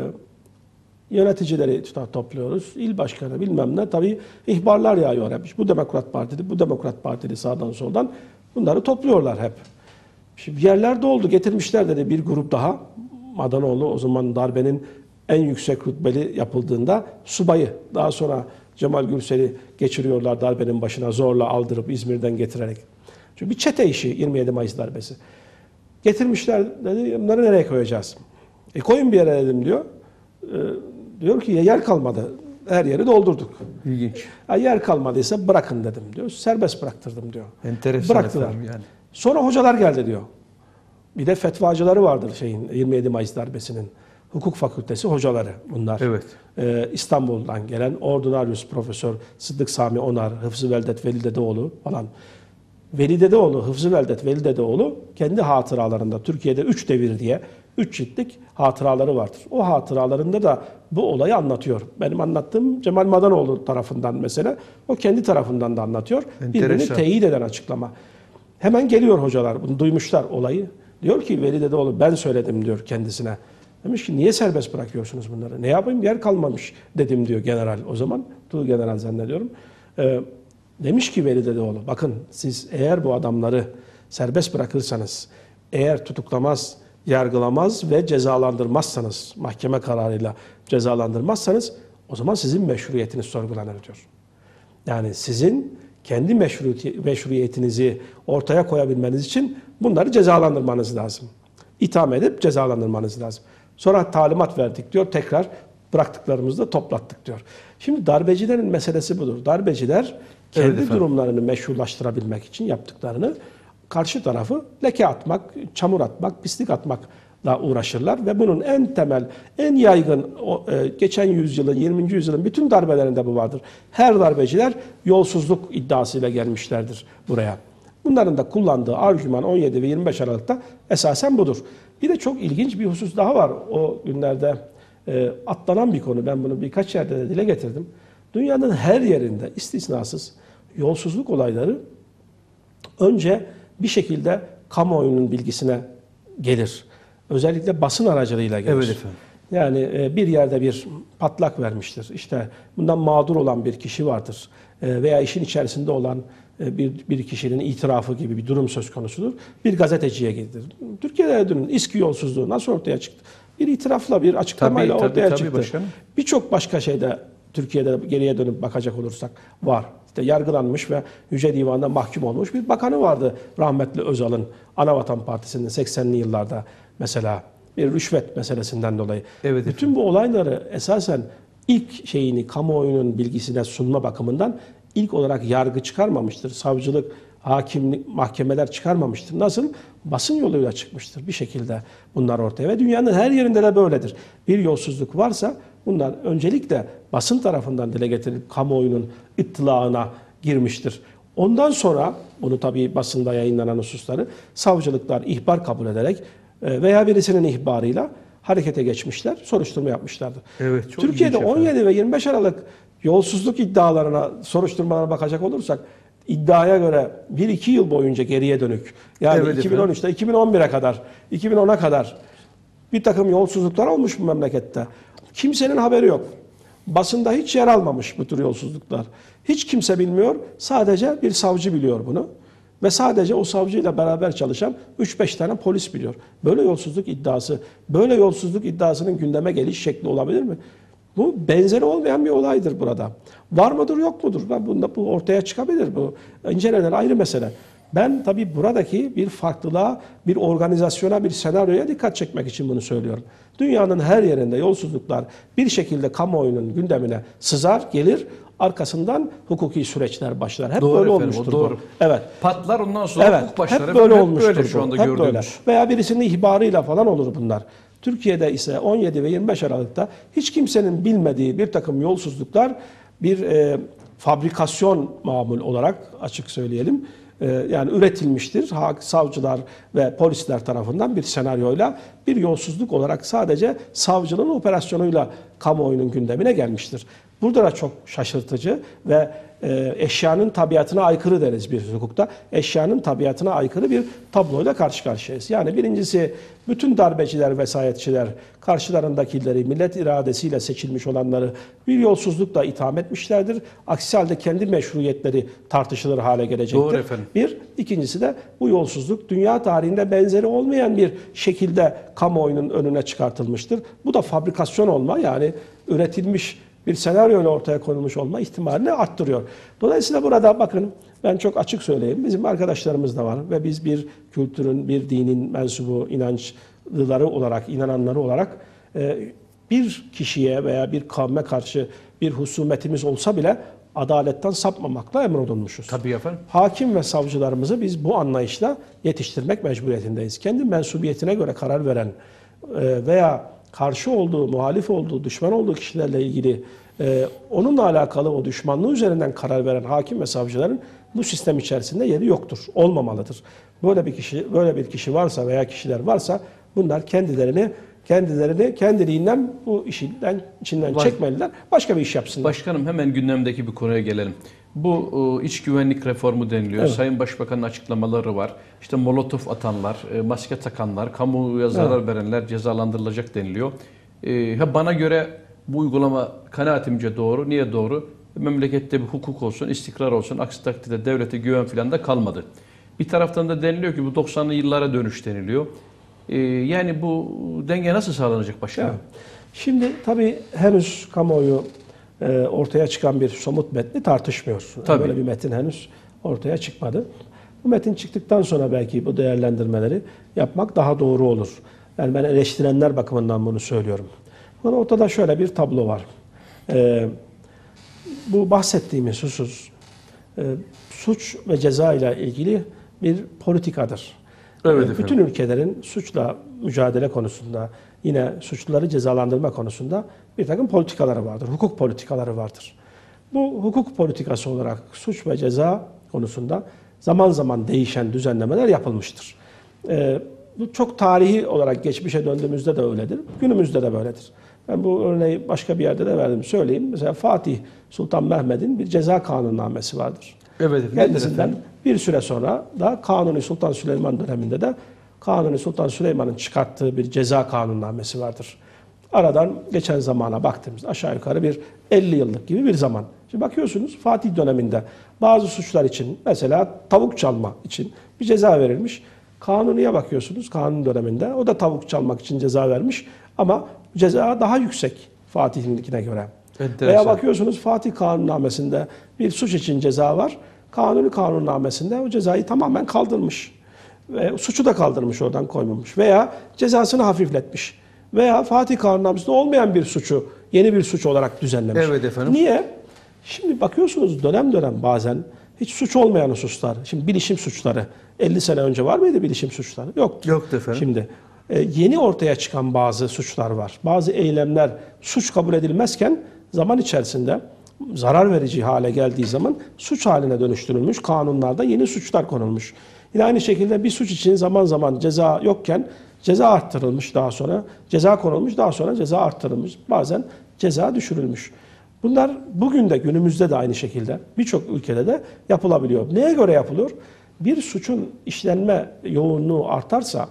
Ee, yöneticileri topluyoruz. İl başkanı bilmem ne. Tabii ihbarlar yağıyor hep. Bu Demokrat Partili, bu Demokrat Partili sağdan soldan. Bunları topluyorlar hep. Şimdi yerlerde oldu. Getirmişler dedi bir grup daha. Madanoğlu o zaman darbenin en yüksek rütbeli yapıldığında subayı. Daha sonra Cemal Gürsel'i geçiriyorlar darbenin başına zorla aldırıp İzmir'den getirerek. Çünkü bir çete işi yirmi yedi Mayıs darbesi. Getirmişler dedi, bunları nereye koyacağız? E koyun bir yere dedim diyor. E, diyor ki yer kalmadı. Her yeri doldurduk. İlginç. E, yer kalmadıysa bırakın dedim diyor. Serbest bıraktırdım diyor. Enteresan Bıraktılar. yani. Sonra hocalar geldi diyor. Bir de fetvacıları vardır şeyin yirmi yedi Mayıs darbesinin. Hukuk fakültesi hocaları bunlar. Evet. Ee, İstanbul'dan gelen Ordinarius Profesör Sıddık Sami Onar, Hıfzı Veldet Veli Dedeoğlu falan. Veli Dedeoğlu, Hıfzı Veldet Veli Dedeoğlu kendi hatıralarında Türkiye'de üç devir diye üç ciltlik hatıraları vardır. O hatıralarında da bu olayı anlatıyor. Benim anlattığım Cemal Madanoğlu tarafından mesela. O kendi tarafından da anlatıyor. Enteresan. Birbirini teyit eden açıklama. Hemen geliyor hocalar, bunu duymuşlar olayı. Diyor ki Veli Dedeoğlu ben söyledim diyor kendisine. Demiş ki niye serbest bırakıyorsunuz bunları? Ne yapayım yer kalmamış dedim diyor general o zaman. Tuğ general zannediyorum. Ee, demiş ki Veli Dedeoğlu bakın siz eğer bu adamları serbest bırakırsanız, eğer tutuklamaz, yargılamaz ve cezalandırmazsanız, mahkeme kararıyla cezalandırmazsanız o zaman sizin meşruiyetiniz sorgulanır diyor. Yani sizin kendi meşruiyetinizi ortaya koyabilmeniz için bunları cezalandırmanız lazım. İtham edip cezalandırmanız lazım. Sonra talimat verdik diyor, tekrar bıraktıklarımızı da toplattık diyor. Şimdi darbecilerin meselesi budur. Darbeciler kendi evet durumlarını meşrulaştırabilmek için yaptıklarını karşı tarafı leke atmak, çamur atmak, pislik atmakla uğraşırlar ve bunun en temel, en yaygın o, e, geçen yüzyılın, yirminci yüzyılın bütün darbelerinde bu vardır. Her darbeciler yolsuzluk iddiasıyla gelmişlerdir buraya. Bunların da kullandığı argüman on yedi ve yirmi beş Aralık'ta esasen budur. Bir de çok ilginç bir husus daha var. O günlerde e, atlanan bir konu. Ben bunu birkaç yerde de dile getirdim. Dünyanın her yerinde istisnasız yolsuzluk olayları önce bir şekilde kamuoyunun bilgisine gelir. Özellikle basın aracılığıyla gelir. Evet efendim. Yani e, bir yerde bir patlak vermiştir. İşte bundan mağdur olan bir kişi vardır. E, veya işin içerisinde olan e, bir, bir kişinin itirafı gibi bir durum söz konusudur. Bir gazeteciye gelir. Türkiye'de dün İSKİ yolsuzluğu nasıl ortaya çıktı? Bir itirafla, bir açıklamayla Tabii, tabii, ortaya tabii çıktı. başkanım. Birçok başka şeyde Türkiye'de geriye dönüp bakacak olursak var. İşte yargılanmış ve Yüce Divan'da mahkum olmuş bir bakanı vardı rahmetli Özal'ın, Anavatan Partisi'nin seksenli yıllarda mesela bir rüşvet meselesinden dolayı. Evet, bütün bu olayları esasen ilk şeyini kamuoyunun bilgisine sunma bakımından ilk olarak yargı çıkarmamıştır. Savcılık, hakimlik, mahkemeler çıkarmamıştır. Nasıl? Basın yoluyla çıkmıştır bir şekilde bunlar ortaya. Ve dünyanın her yerinde de böyledir. Bir yolsuzluk varsa bunlar öncelikle basın tarafından dile getirilip kamuoyunun ıtlağına girmiştir. Ondan sonra bunu tabii basında yayınlanan hususları savcılıklar ihbar kabul ederek veya birisinin ihbarıyla harekete geçmişler, soruşturma yapmışlardır. Evet, çok Türkiye'de ilginç on yedi efendim. ve yirmi beş Aralık yolsuzluk iddialarına, soruşturmalara bakacak olursak iddiaya göre bir iki yıl boyunca geriye dönük, yani Evet iki bin on üçte iki bin on bire kadar, iki bin ona kadar bir takım yolsuzluklar olmuş bu memlekette. Kimsenin haberi yok. Basında hiç yer almamış bu tür yolsuzluklar. Hiç kimse bilmiyor. Sadece bir savcı biliyor bunu. Ve sadece o savcıyla beraber çalışan üç beş tane polis biliyor. Böyle yolsuzluk iddiası, böyle yolsuzluk iddiasının gündeme geliş şekli olabilir mi? Bu benzeri olmayan bir olaydır burada. Var mıdır yok mudur? Bunda bu ortaya çıkabilir. Bu incelenir, ayrı mesele. Ben tabii buradaki bir farklılığa, bir organizasyona, bir senaryoya dikkat çekmek için bunu söylüyorum. Dünyanın her yerinde yolsuzluklar bir şekilde kamuoyunun gündemine sızar, gelir. Arkasından hukuki süreçler başlar. Hep Doğru böyle efendim, olmuştur o doğru. bu. Evet. Patlar ondan sonra Evet. hukuk başlar. Hep Efendim, böyle hep olmuştur böyle bu. şu anda Hep gördüğümüz. böyle. Veya birisinin ihbarıyla falan olur bunlar. Türkiye'de ise on yedi ve yirmi beş Aralık'ta hiç kimsenin bilmediği bir takım yolsuzluklar bir e, fabrikasyon mamul olarak açık söyleyelim. E, yani üretilmiştir. Hak, savcılar ve polisler tarafından bir senaryoyla bir yolsuzluk olarak sadece savcının operasyonuyla kamuoyunun gündemine gelmiştir. Burada da çok şaşırtıcı ve e, eşyanın tabiatına aykırı deriz bir hukukta. Eşyanın tabiatına aykırı bir tabloyla karşı karşıyayız. Yani birincisi bütün darbeciler, vesayetçiler karşılarındakileri, millet iradesiyle seçilmiş olanları bir yolsuzlukla itham etmişlerdir. Aksi halde kendi meşruiyetleri tartışılır hale gelecektir. Doğru efendim. Bir, ikincisi de bu yolsuzluk dünya tarihinde benzeri olmayan bir şekilde kamuoyunun önüne çıkartılmıştır. Bu da fabrikasyon olma, yani üretilmiş bir senaryoyla ortaya konulmuş olma ihtimalini arttırıyor. Dolayısıyla burada bakın, ben çok açık söyleyeyim, bizim arkadaşlarımız da var ve biz bir kültürün, bir dinin mensubu, inançlıları olarak, inananları olarak bir kişiye veya bir kavme karşı bir husumetimiz olsa bile adaletten sapmamakla emrolunmuşuz. Tabii efendim. Hakim ve savcılarımızı biz bu anlayışla yetiştirmek mecburiyetindeyiz. Kendi mensubiyetine göre karar veren veya karşı olduğu, muhalif olduğu, düşman olduğu kişilerle ilgili e, onunla alakalı o düşmanlığı üzerinden karar veren hakim ve savcıların bu sistem içerisinde yeri yoktur, olmamalıdır. Böyle bir kişi, böyle bir kişi varsa veya kişiler varsa bunlar kendilerini kendilerini kendiliğinden bu işinden içinden Var. çekmeliler. Başka bir iş yapsınlar. Başkanım, hemen gündemdeki bir konuya gelelim. Bu iç güvenlik reformu deniliyor. Evet. Sayın Başbakan'ın açıklamaları var. İşte molotof atanlar, maske takanlar, kamuya zarar evet. verenler cezalandırılacak deniliyor. Ee, bana göre bu uygulama kanaatimce doğru. Niye doğru? Memlekette bir hukuk olsun, istikrar olsun. Aksi takdirde devlete güven falan da kalmadı. Bir taraftan da deniliyor ki bu doksanlı yıllara dönüş deniliyor. Ee, yani bu denge nasıl sağlanacak başkanım? Evet. Şimdi tabii henüz kamuoyu ortaya çıkan bir somut metni tartışmıyor. Tabii. Böyle bir metin henüz ortaya çıkmadı. Bu metin çıktıktan sonra belki bu değerlendirmeleri yapmak daha doğru olur. Yani ben eleştirenler bakımından bunu söylüyorum. Ama ortada şöyle bir tablo var. Ee, bu bahsettiğimiz husus e, suç ve ceza ile ilgili bir politikadır. Evet e, bütün ülkelerin suçla mücadele konusunda, yine suçluları cezalandırma konusunda bir takım politikaları vardır, hukuk politikaları vardır. Bu hukuk politikası olarak suç ve ceza konusunda zaman zaman değişen düzenlemeler yapılmıştır. E, bu çok tarihi olarak geçmişe döndüğümüzde de öyledir, günümüzde de böyledir. Ben bu örneği başka bir yerde de verdim, söyleyeyim. Mesela Fatih Sultan Mehmet'in bir ceza kanunnamesi vardır. Evet, Kendisinden bir süre sonra da Kanuni Sultan Süleyman döneminde de Kanuni Sultan Süleyman'ın çıkarttığı bir ceza kanunnamesi vardır. Aradan geçen zamana baktığımızda aşağı yukarı bir elli yıllık gibi bir zaman. Şimdi bakıyorsunuz Fatih döneminde bazı suçlar için, mesela tavuk çalma için bir ceza verilmiş. Kanuni'ye bakıyorsunuz Kanuni döneminde, o da tavuk çalmak için ceza vermiş ama ceza daha yüksek Fatih'inkine göre. Enteresan. Veya bakıyorsunuz Fatih kanunnamesinde bir suç için ceza var. Kanuni kanunnamesinde o cezayı tamamen kaldırmış. Ve suçu da kaldırmış, oradan koymamış. Veya cezasını hafifletmiş. Veya Fatih kanunnamesinde olmayan bir suçu yeni bir suç olarak düzenlemiş. Evet efendim. Niye? Şimdi bakıyorsunuz dönem dönem bazen hiç suç olmayan hususlar. Şimdi bilişim suçları. elli sene önce var mıydı bilişim suçları? Yok. Yoktu efendim. Şimdi e, yeni ortaya çıkan bazı suçlar var. Bazı eylemler suç kabul edilmezken zaman içerisinde zarar verici hale geldiği zaman suç haline dönüştürülmüş. Kanunlarda yeni suçlar konulmuş. Yine aynı şekilde bir suç için zaman zaman ceza yokken ceza arttırılmış daha sonra. Ceza konulmuş daha sonra ceza arttırılmış. Bazen ceza düşürülmüş. Bunlar bugün de günümüzde de aynı şekilde birçok ülkede de yapılabiliyor. Neye göre yapılıyor? Bir suçun işlenme yoğunluğu artarsa,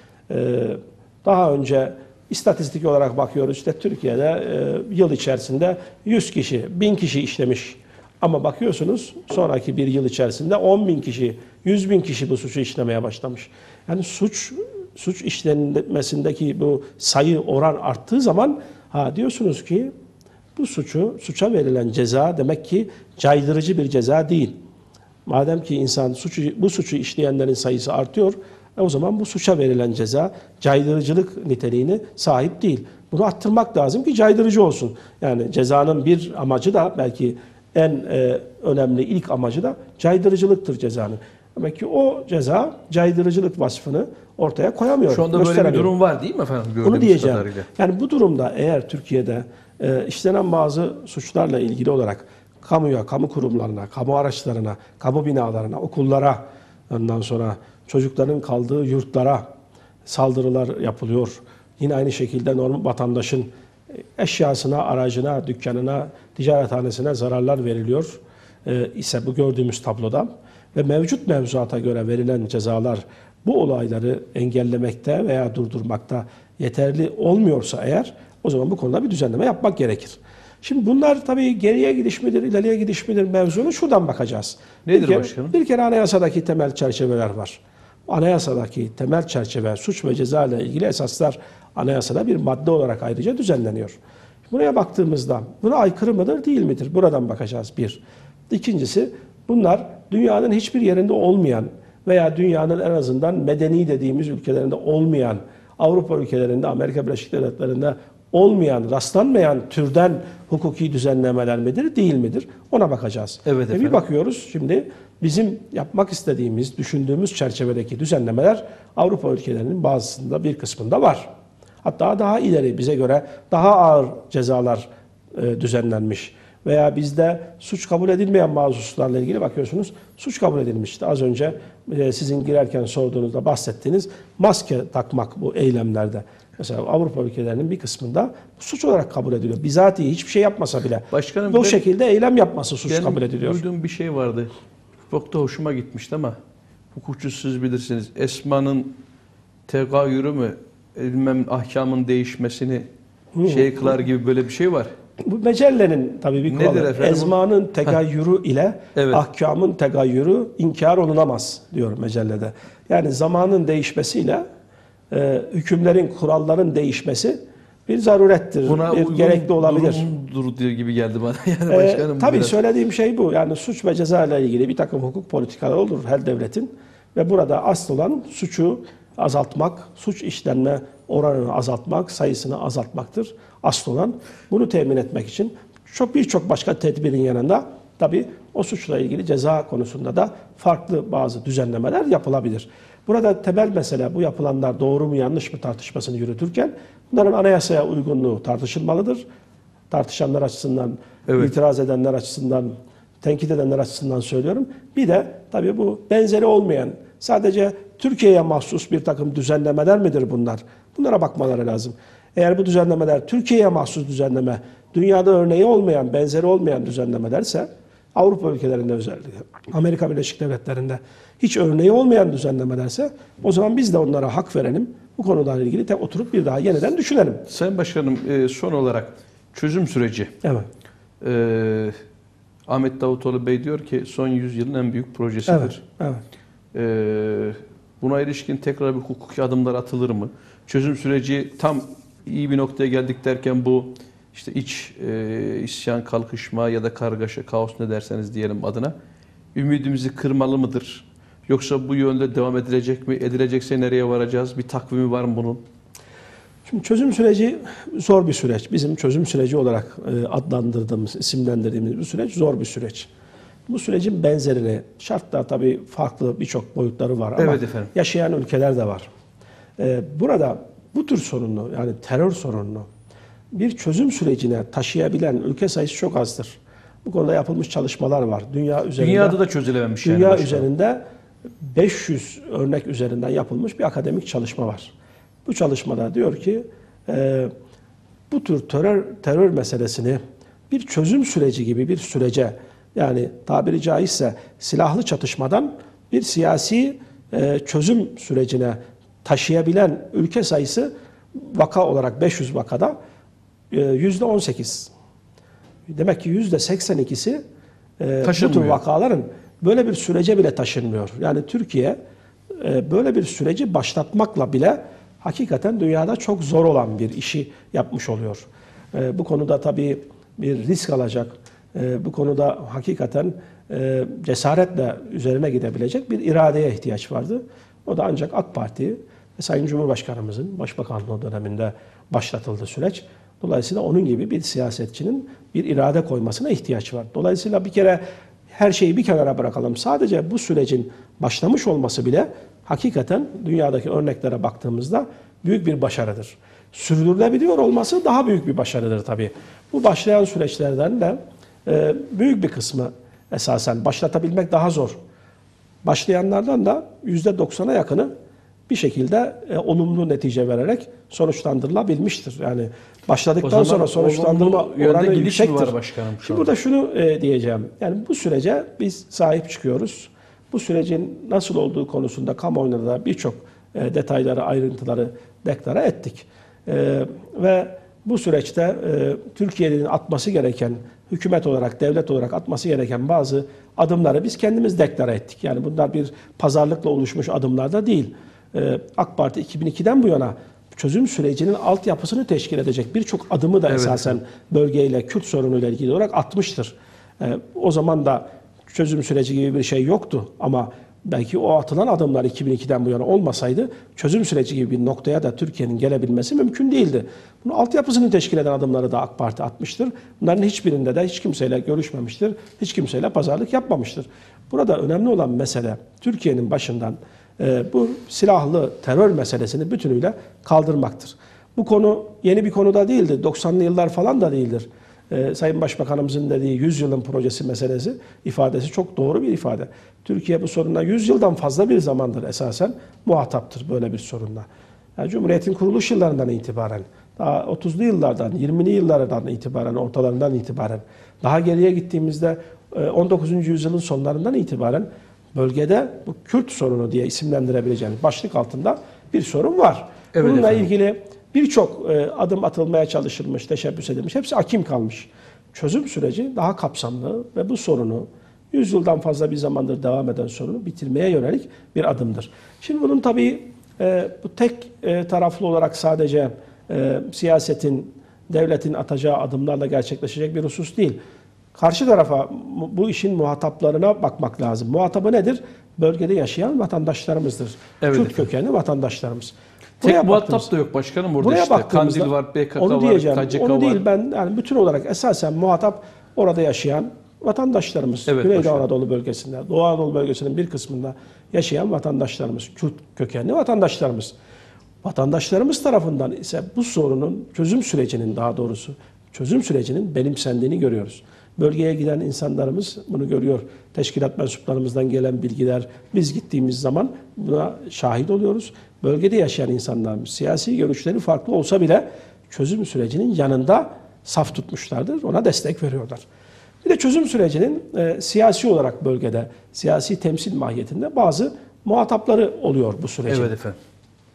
daha önce istatistik olarak bakıyoruz, işte Türkiye'de yıl içerisinde yüz kişi, bin kişi işlemiş. Ama bakıyorsunuz sonraki bir yıl içerisinde on bin kişi, yüz bin kişi bu suçu işlemeye başlamış. Yani suç suç işlenmesindeki bu sayı, oran arttığı zaman ha diyorsunuz ki bu suçu, suça verilen ceza demek ki caydırıcı bir ceza değil. Madem ki insan suçu, bu suçu işleyenlerin sayısı artıyor, o zaman bu suça verilen ceza caydırıcılık niteliğine sahip değil. Bunu arttırmak lazım ki caydırıcı olsun. Yani cezanın bir amacı da belki en e, önemli ilk amacı da caydırıcılıktır cezanın. Demek ki o ceza caydırıcılık vasfını ortaya koyamıyor. Şu anda böyle bir durum var değil mi efendim? Bunu diyeceğim. Kadarıyla. Yani bu durumda eğer Türkiye'de e, işlenen bazı suçlarla ilgili olarak kamuya, kamu kurumlarına, kamu araçlarına, kamu binalarına, okullara, ondan sonra çocukların kaldığı yurtlara saldırılar yapılıyor. Yine aynı şekilde normal vatandaşın eşyasına, aracına, dükkanına, ticarethanesine zararlar veriliyor e, ise bu gördüğümüz tabloda ve mevcut mevzuata göre verilen cezalar bu olayları engellemekte veya durdurmakta yeterli olmuyorsa eğer o zaman bu konuda bir düzenleme yapmak gerekir. Şimdi bunlar tabii geriye gidiş midir, ileriye gidiş midir mevzunu şuradan bakacağız. Nedir bir kere, başkanım? Bir kere anayasadaki temel çerçeveler var. Anayasadaki temel çerçeve, suç ve ceza ile ilgili esaslar anayasada bir madde olarak ayrıca düzenleniyor. Buraya baktığımızda buna aykırı mıdır, değil midir? Buradan bakacağız bir. İkincisi, bunlar dünyanın hiçbir yerinde olmayan veya dünyanın en azından medeni dediğimiz ülkelerinde olmayan, Avrupa ülkelerinde, Amerika Birleşik Devletleri'nde olmayan, rastlanmayan türden hukuki düzenlemeler midir, değil midir? Ona bakacağız. Evet efendim. E bir bakıyoruz şimdi bizim yapmak istediğimiz, düşündüğümüz çerçevedeki düzenlemeler Avrupa ülkelerinin bazısında bir kısmında var. Hatta daha ileri bize göre daha ağır cezalar e, düzenlenmiş. Veya bizde suç kabul edilmeyen bazı hususlarla ilgili bakıyorsunuz suç kabul edilmişti. Az önce e, sizin girerken sorduğunuzda bahsettiğiniz maske takmak bu eylemlerde. Mesela Avrupa ülkelerinin bir kısmında suç olarak kabul ediliyor. Bizatihi hiçbir şey yapmasa bile Başkanım, bu ben, şekilde eylem yapması suç benim kabul ediliyor. Duyduğum bir şey vardı. Çok da hoşuma gitmişti ama hukukçu siz bilirsiniz. Esmanın tegayürü mü, bilmem ahkamın değişmesini Hı. şey kılar gibi böyle bir şey var. Bu mecellenin tabii bir kuralı. Ezmanın tegayyürü ile evet. ahkamın tegayyürü inkar olunamaz diyor mecellede. Yani zamanın değişmesiyle e, hükümlerin, kuralların değişmesi bir zarurettir. Buna bir gerekli olabilir. Dur diyor gibi geldi bana. Yani başkanım, e, tabii biraz... söylediğim şey bu. Yani suç ve ceza ile ilgili bir takım hukuk politikaları olur her devletin. Ve burada asıl olan suçu azaltmak, suç işlenme oranını azaltmak, sayısını azaltmaktır. Asıl olan bunu temin etmek için çok birçok başka tedbirin yanında tabii o suçla ilgili ceza konusunda da farklı bazı düzenlemeler yapılabilir. Burada temel mesele bu yapılanlar doğru mu yanlış mı tartışmasını yürütürken bunların anayasaya uygunluğu tartışılmalıdır. Tartışanlar açısından, evet. itiraz edenler açısından, tenkit edenler açısından söylüyorum. Bir de tabii bu benzeri olmayan, sadece Türkiye'ye mahsus bir takım düzenlemeler midir bunlar? Bunlara bakmaları lazım. Eğer bu düzenlemeler Türkiye'ye mahsus düzenleme, dünyada örneği olmayan, benzeri olmayan düzenlemelerse, Avrupa ülkelerinde özellikle, Amerika Birleşik Devletleri'nde hiç örneği olmayan düzenlemelerse, o zaman biz de onlara hak verelim. Bu konularla ilgili tek oturup bir daha yeniden düşünelim. Sayın Başkanım, son olarak çözüm süreci. Evet. Ee, Ahmet Davutoğlu Bey diyor ki son yüzyılın en büyük projesidir. Evet, evet. Ee, buna ilişkin tekrar bir hukuki adımlar atılır mı? Çözüm süreci tam iyi bir noktaya geldik derken bu işte iç e, isyan, kalkışma ya da kargaşa, kaos ne derseniz diyelim adına ümidimizi kırmalı mıdır? Yoksa bu yönde devam edilecek mi? Edilecekse nereye varacağız? Bir takvimi var mı bunun? Şimdi çözüm süreci zor bir süreç. Bizim çözüm süreci olarak adlandırdığımız, isimlendirdiğimiz bu süreç zor bir süreç. Bu sürecin benzerini, şartlar tabii farklı birçok boyutları var ama evet efendim. yaşayan ülkeler de var. Burada bu tür sorunlu, yani terör sorununu bir çözüm sürecine taşıyabilen ülke sayısı çok azdır. Bu konuda yapılmış çalışmalar var. Dünya üzerinde, Dünyada da çözülememiş. Dünya yani üzerinde beş yüz örnek üzerinden yapılmış bir akademik çalışma var. Bu çalışmada diyor ki e, bu tür terör, terör meselesini bir çözüm süreci gibi bir sürece, yani tabiri caizse silahlı çatışmadan bir siyasi e, çözüm sürecine taşıyabilen ülke sayısı vaka olarak beş yüz vakada e, yüzde on sekiz. Demek ki yüzde seksen ikisi e, bu tür vakaların böyle bir sürece bile taşınmıyor. Yani Türkiye e, böyle bir süreci başlatmakla bile hakikaten dünyada çok zor olan bir işi yapmış oluyor. E, bu konuda tabii bir risk alacak, e, bu konuda hakikaten e, cesaretle üzerine gidebilecek bir iradeye ihtiyaç vardı. O da ancak AK Parti ve Sayın Cumhurbaşkanımızın başbakanlığı döneminde başlatıldı süreç. Dolayısıyla onun gibi bir siyasetçinin bir irade koymasına ihtiyaç var. Dolayısıyla bir kere her şeyi bir kenara bırakalım. Sadece bu sürecin başlamış olması bile hakikaten dünyadaki örneklere baktığımızda büyük bir başarıdır. Sürdürülebiliyor olması daha büyük bir başarıdır tabii. Bu başlayan süreçlerden de e, büyük bir kısmı esasen başlatabilmek daha zor. Başlayanlardan da yüzde doksana yakını bir şekilde e, olumlu netice vererek sonuçlandırılabilmiştir. Yani başladıktan sonra sonuçlandırma oranı yüksektir. Var başkanım şu Şimdi burada şunu e, diyeceğim. Yani bu sürece biz sahip çıkıyoruz. Bu sürecin nasıl olduğu konusunda kamuoyuna da birçok e, detayları, ayrıntıları deklare ettik. E, ve bu süreçte e, Türkiye'nin atması gereken, hükümet olarak, devlet olarak atması gereken bazı adımları biz kendimiz deklare ettik. Yani bunlar bir pazarlıkla oluşmuş adımlar da değil. E, AK Parti iki bin ikiden bu yana çözüm sürecinin altyapısını teşkil edecek birçok adımı da evet, esasen bölgeyle, Kürt sorunuyla ilgili olarak atmıştır. E, o zaman da çözüm süreci gibi bir şey yoktu ama belki o atılan adımlar iki bin ikiden bu yana olmasaydı çözüm süreci gibi bir noktaya da Türkiye'nin gelebilmesi mümkün değildi. Bunun altyapısını teşkil eden adımları da AK Parti atmıştır. Bunların hiçbirinde de hiç kimseyle görüşmemiştir, hiç kimseyle pazarlık yapmamıştır. Burada önemli olan mesele Türkiye'nin başından e, bu silahlı terör meselesini bütünüyle kaldırmaktır. Bu konu yeni bir konu da değildir, doksanlı yıllar falan da değildir. Ee, Sayın Başbakanımızın dediği yüz yılın projesi meselesi ifadesi çok doğru bir ifade. Türkiye bu sorunla yüz yıldan fazla bir zamandır esasen muhataptır böyle bir sorunla. Yani Cumhuriyet'in kuruluş yıllarından itibaren, daha otuzlu yıllardan, yirmili yıllardan itibaren, ortalarından itibaren, daha geriye gittiğimizde on dokuzuncu yüzyılın sonlarından itibaren bölgede bu Kürt sorunu diye isimlendirebileceğimiz başlık altında bir sorun var. Evet, bununla efendim. ilgili birçok adım atılmaya çalışılmış, teşebbüs edilmiş. Hepsi akim kalmış. Çözüm süreci daha kapsamlı ve bu sorunu yüz yıldan fazla bir zamandır devam eden sorunu bitirmeye yönelik bir adımdır. Şimdi bunun tabii bu tek taraflı olarak sadece siyasetin, devletin atacağı adımlarla gerçekleşecek bir husus değil. Karşı tarafa, bu işin muhataplarına bakmak lazım. Muhatabı nedir? Bölgede yaşayan vatandaşlarımızdır. Evet, Kürt kökenli vatandaşlarımız. Tek muhatap da yok başkanım burada buraya işte. Kandil var, B K K onu var, diyeceğim, K C K onu var. değil ben yani bütün olarak esasen muhatap orada yaşayan vatandaşlarımız, Evet, Güneydoğu başkanım. Anadolu bölgesinde, Doğu Anadolu bölgesinin bir kısmında yaşayan vatandaşlarımız, Kürt kökenli vatandaşlarımız. Vatandaşlarımız tarafından ise bu sorunun çözüm sürecinin daha doğrusu çözüm sürecinin benimsendiğini görüyoruz. Bölgeye giden insanlarımız bunu görüyor. Teşkilat mensuplarımızdan gelen bilgiler, biz gittiğimiz zaman buna şahit oluyoruz. Bölgede yaşayan insanlarımız siyasi görüşleri farklı olsa bile çözüm sürecinin yanında saf tutmuşlardır. Ona destek veriyorlar. Bir de çözüm sürecinin e, siyasi olarak bölgede, siyasi temsil mahiyetinde bazı muhatapları oluyor bu sürecin. Evet efendim.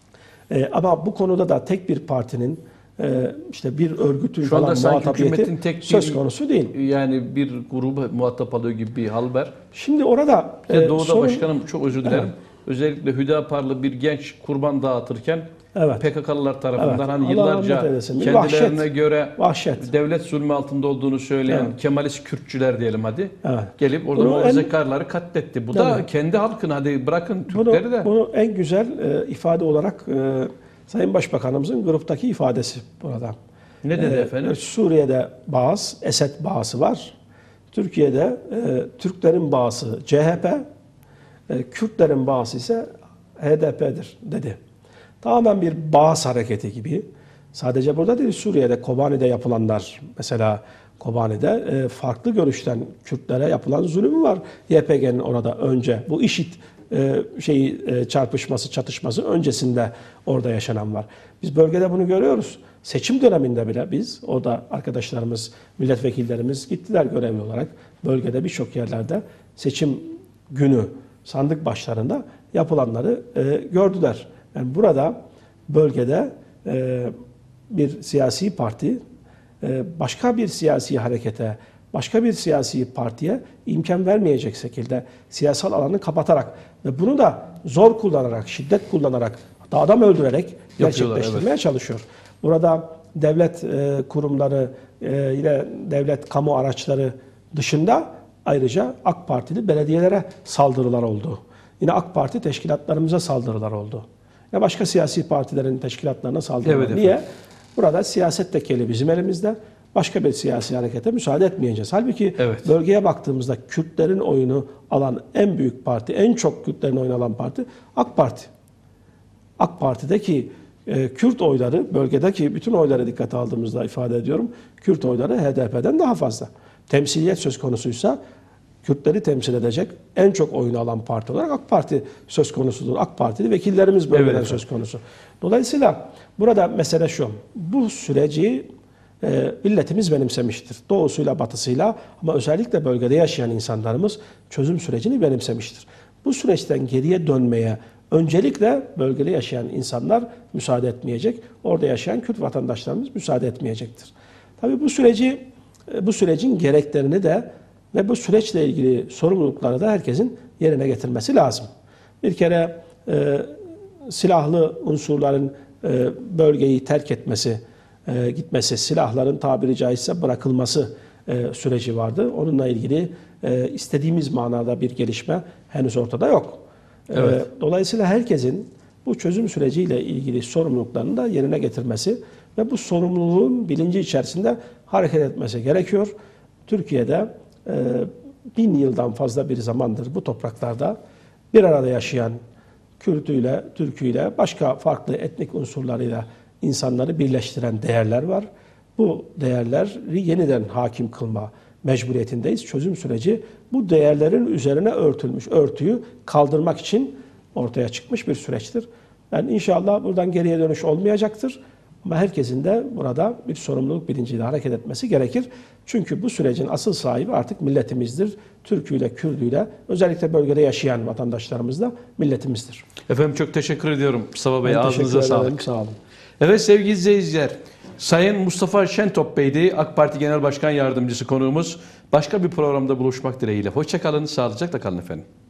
E, ama bu konuda da tek bir partinin e, işte bir örgütün Şu anda falan sanki muhatabiyeti hükümetin tek bir, söz konusu değil. Yani bir grubu muhatap alıyor gibi bir hal var. Şimdi orada İşte e, Doğu'da sorun- başkanım çok özür dilerim. Evet. Özellikle Hüdaparlı bir genç kurban dağıtırken Evet. P K K'lılar tarafından Evet. hani Allah yıllarca rahmet eylesin. Bir kendilerine vahşet. göre Vahşet. devlet zulmü altında olduğunu söyleyen Evet. Kemalist Kürtçüler diyelim hadi. Evet. Gelip orada Bunu en- muhafazakarları katletti. Bu da Evet. kendi halkını hadi bırakın Bunu, Türkleri de. bunu en güzel e, ifade olarak e, Sayın Başbakanımızın gruptaki ifadesi burada. Ne dedi E, efendim? Suriye'de Baas, Esed Bağısı var. Türkiye'de e, Türklerin bağısı C H P, e, Kürtlerin bağısı ise H D P'dir dedi. Tamamen bir Bağız hareketi gibi. Sadece burada değil, Suriye'de, Kobani'de yapılanlar, mesela Kobani'de e, farklı görüşten Kürtlere yapılan zulüm var. Y P G'nin orada önce bu IŞİD e, şeyi e, çarpışması, çatışması öncesinde orada yaşanan var. Biz bölgede bunu görüyoruz. Seçim döneminde bile biz, orada arkadaşlarımız, milletvekillerimiz gittiler görevli olarak. Bölgede birçok yerlerde seçim günü sandık başlarında yapılanları e, gördüler. Yani burada bölgede e, bir siyasi parti e, başka bir siyasi harekete, başka bir siyasi partiye imkan vermeyecek şekilde siyasal alanı kapatarak ve bunu da zor kullanarak, şiddet kullanarak, hatta adam öldürerek gerçekleştirmeye evet. çalışıyor. Burada devlet e, kurumları e, yine devlet kamu araçları dışında ayrıca AK Partili belediyelere saldırılar oldu. Yine AK Parti teşkilatlarımıza saldırılar oldu. Ya başka siyasi partilerin teşkilatlarına saldırılar. Evet, Niye? Burada siyaset tekeli bizim elimizde. Başka bir siyasi harekete müsaade etmeyeceğiz. Halbuki Evet. bölgeye baktığımızda Kürtlerin oyunu alan en büyük parti, en çok Kürtlerin oyunu alan parti AK Parti. AK Parti'deki e, Kürt oyları, bölgedeki bütün oyları dikkate aldığımızda ifade ediyorum, Kürt oyları H D P'den daha fazla. Temsiliyet söz konusuysa Kürtleri temsil edecek en çok oyunu alan parti olarak AK Parti söz konusudur. AK Partili vekillerimiz bölgeden Evet, söz konusu. Dolayısıyla burada mesele şu, bu süreci e, milletimiz benimsemiştir. Doğusuyla batısıyla ama özellikle bölgede yaşayan insanlarımız çözüm sürecini benimsemiştir. Bu süreçten geriye dönmeye öncelikle bölgede yaşayan insanlar müsaade etmeyecek. Orada yaşayan Kürt vatandaşlarımız müsaade etmeyecektir. Tabii bu süreci, bu sürecin gereklerini de ve bu süreçle ilgili sorumlulukları da herkesin yerine getirmesi lazım. Bir kere e, silahlı unsurların e, bölgeyi terk etmesi, e, gitmesi, silahların tabiri caizse bırakılması e, süreci vardı. Onunla ilgili e, istediğimiz manada bir gelişme henüz ortada yok. Evet. E, dolayısıyla herkesin bu çözüm süreciyle ilgili sorumluluklarını da yerine getirmesi ve bu sorumluluğun bilinci içerisinde hareket etmesi gerekiyor. Türkiye'de e, bin yıldan fazla bir zamandır bu topraklarda bir arada yaşayan Kürtüyle, Türküyle, başka farklı etnik unsurlarıyla insanları birleştiren değerler var. Bu değerleri yeniden hakim kılma mecburiyetindeyiz. Çözüm süreci bu değerlerin üzerine örtülmüş örtüyü kaldırmak için ortaya çıkmış bir süreçtir. Yani inşallah buradan geriye dönüş olmayacaktır. Ama herkesin de burada bir sorumluluk bilinciyle hareket etmesi gerekir. Çünkü bu sürecin asıl sahibi artık milletimizdir. Türküyle, Kürdüyle, özellikle bölgede yaşayan vatandaşlarımız da milletimizdir. Efendim çok teşekkür ediyorum Mustafa Bey. Ben Ağzınıza teşekkür ederim, sağlık. sağ olun. Evet sevgili izleyiciler, Sayın Mustafa Şentop Bey'di, AK Parti Genel Başkan Yardımcısı konuğumuz. Başka bir programda buluşmak dileğiyle. Hoşça kalın, sağlıcakla kalın efendim.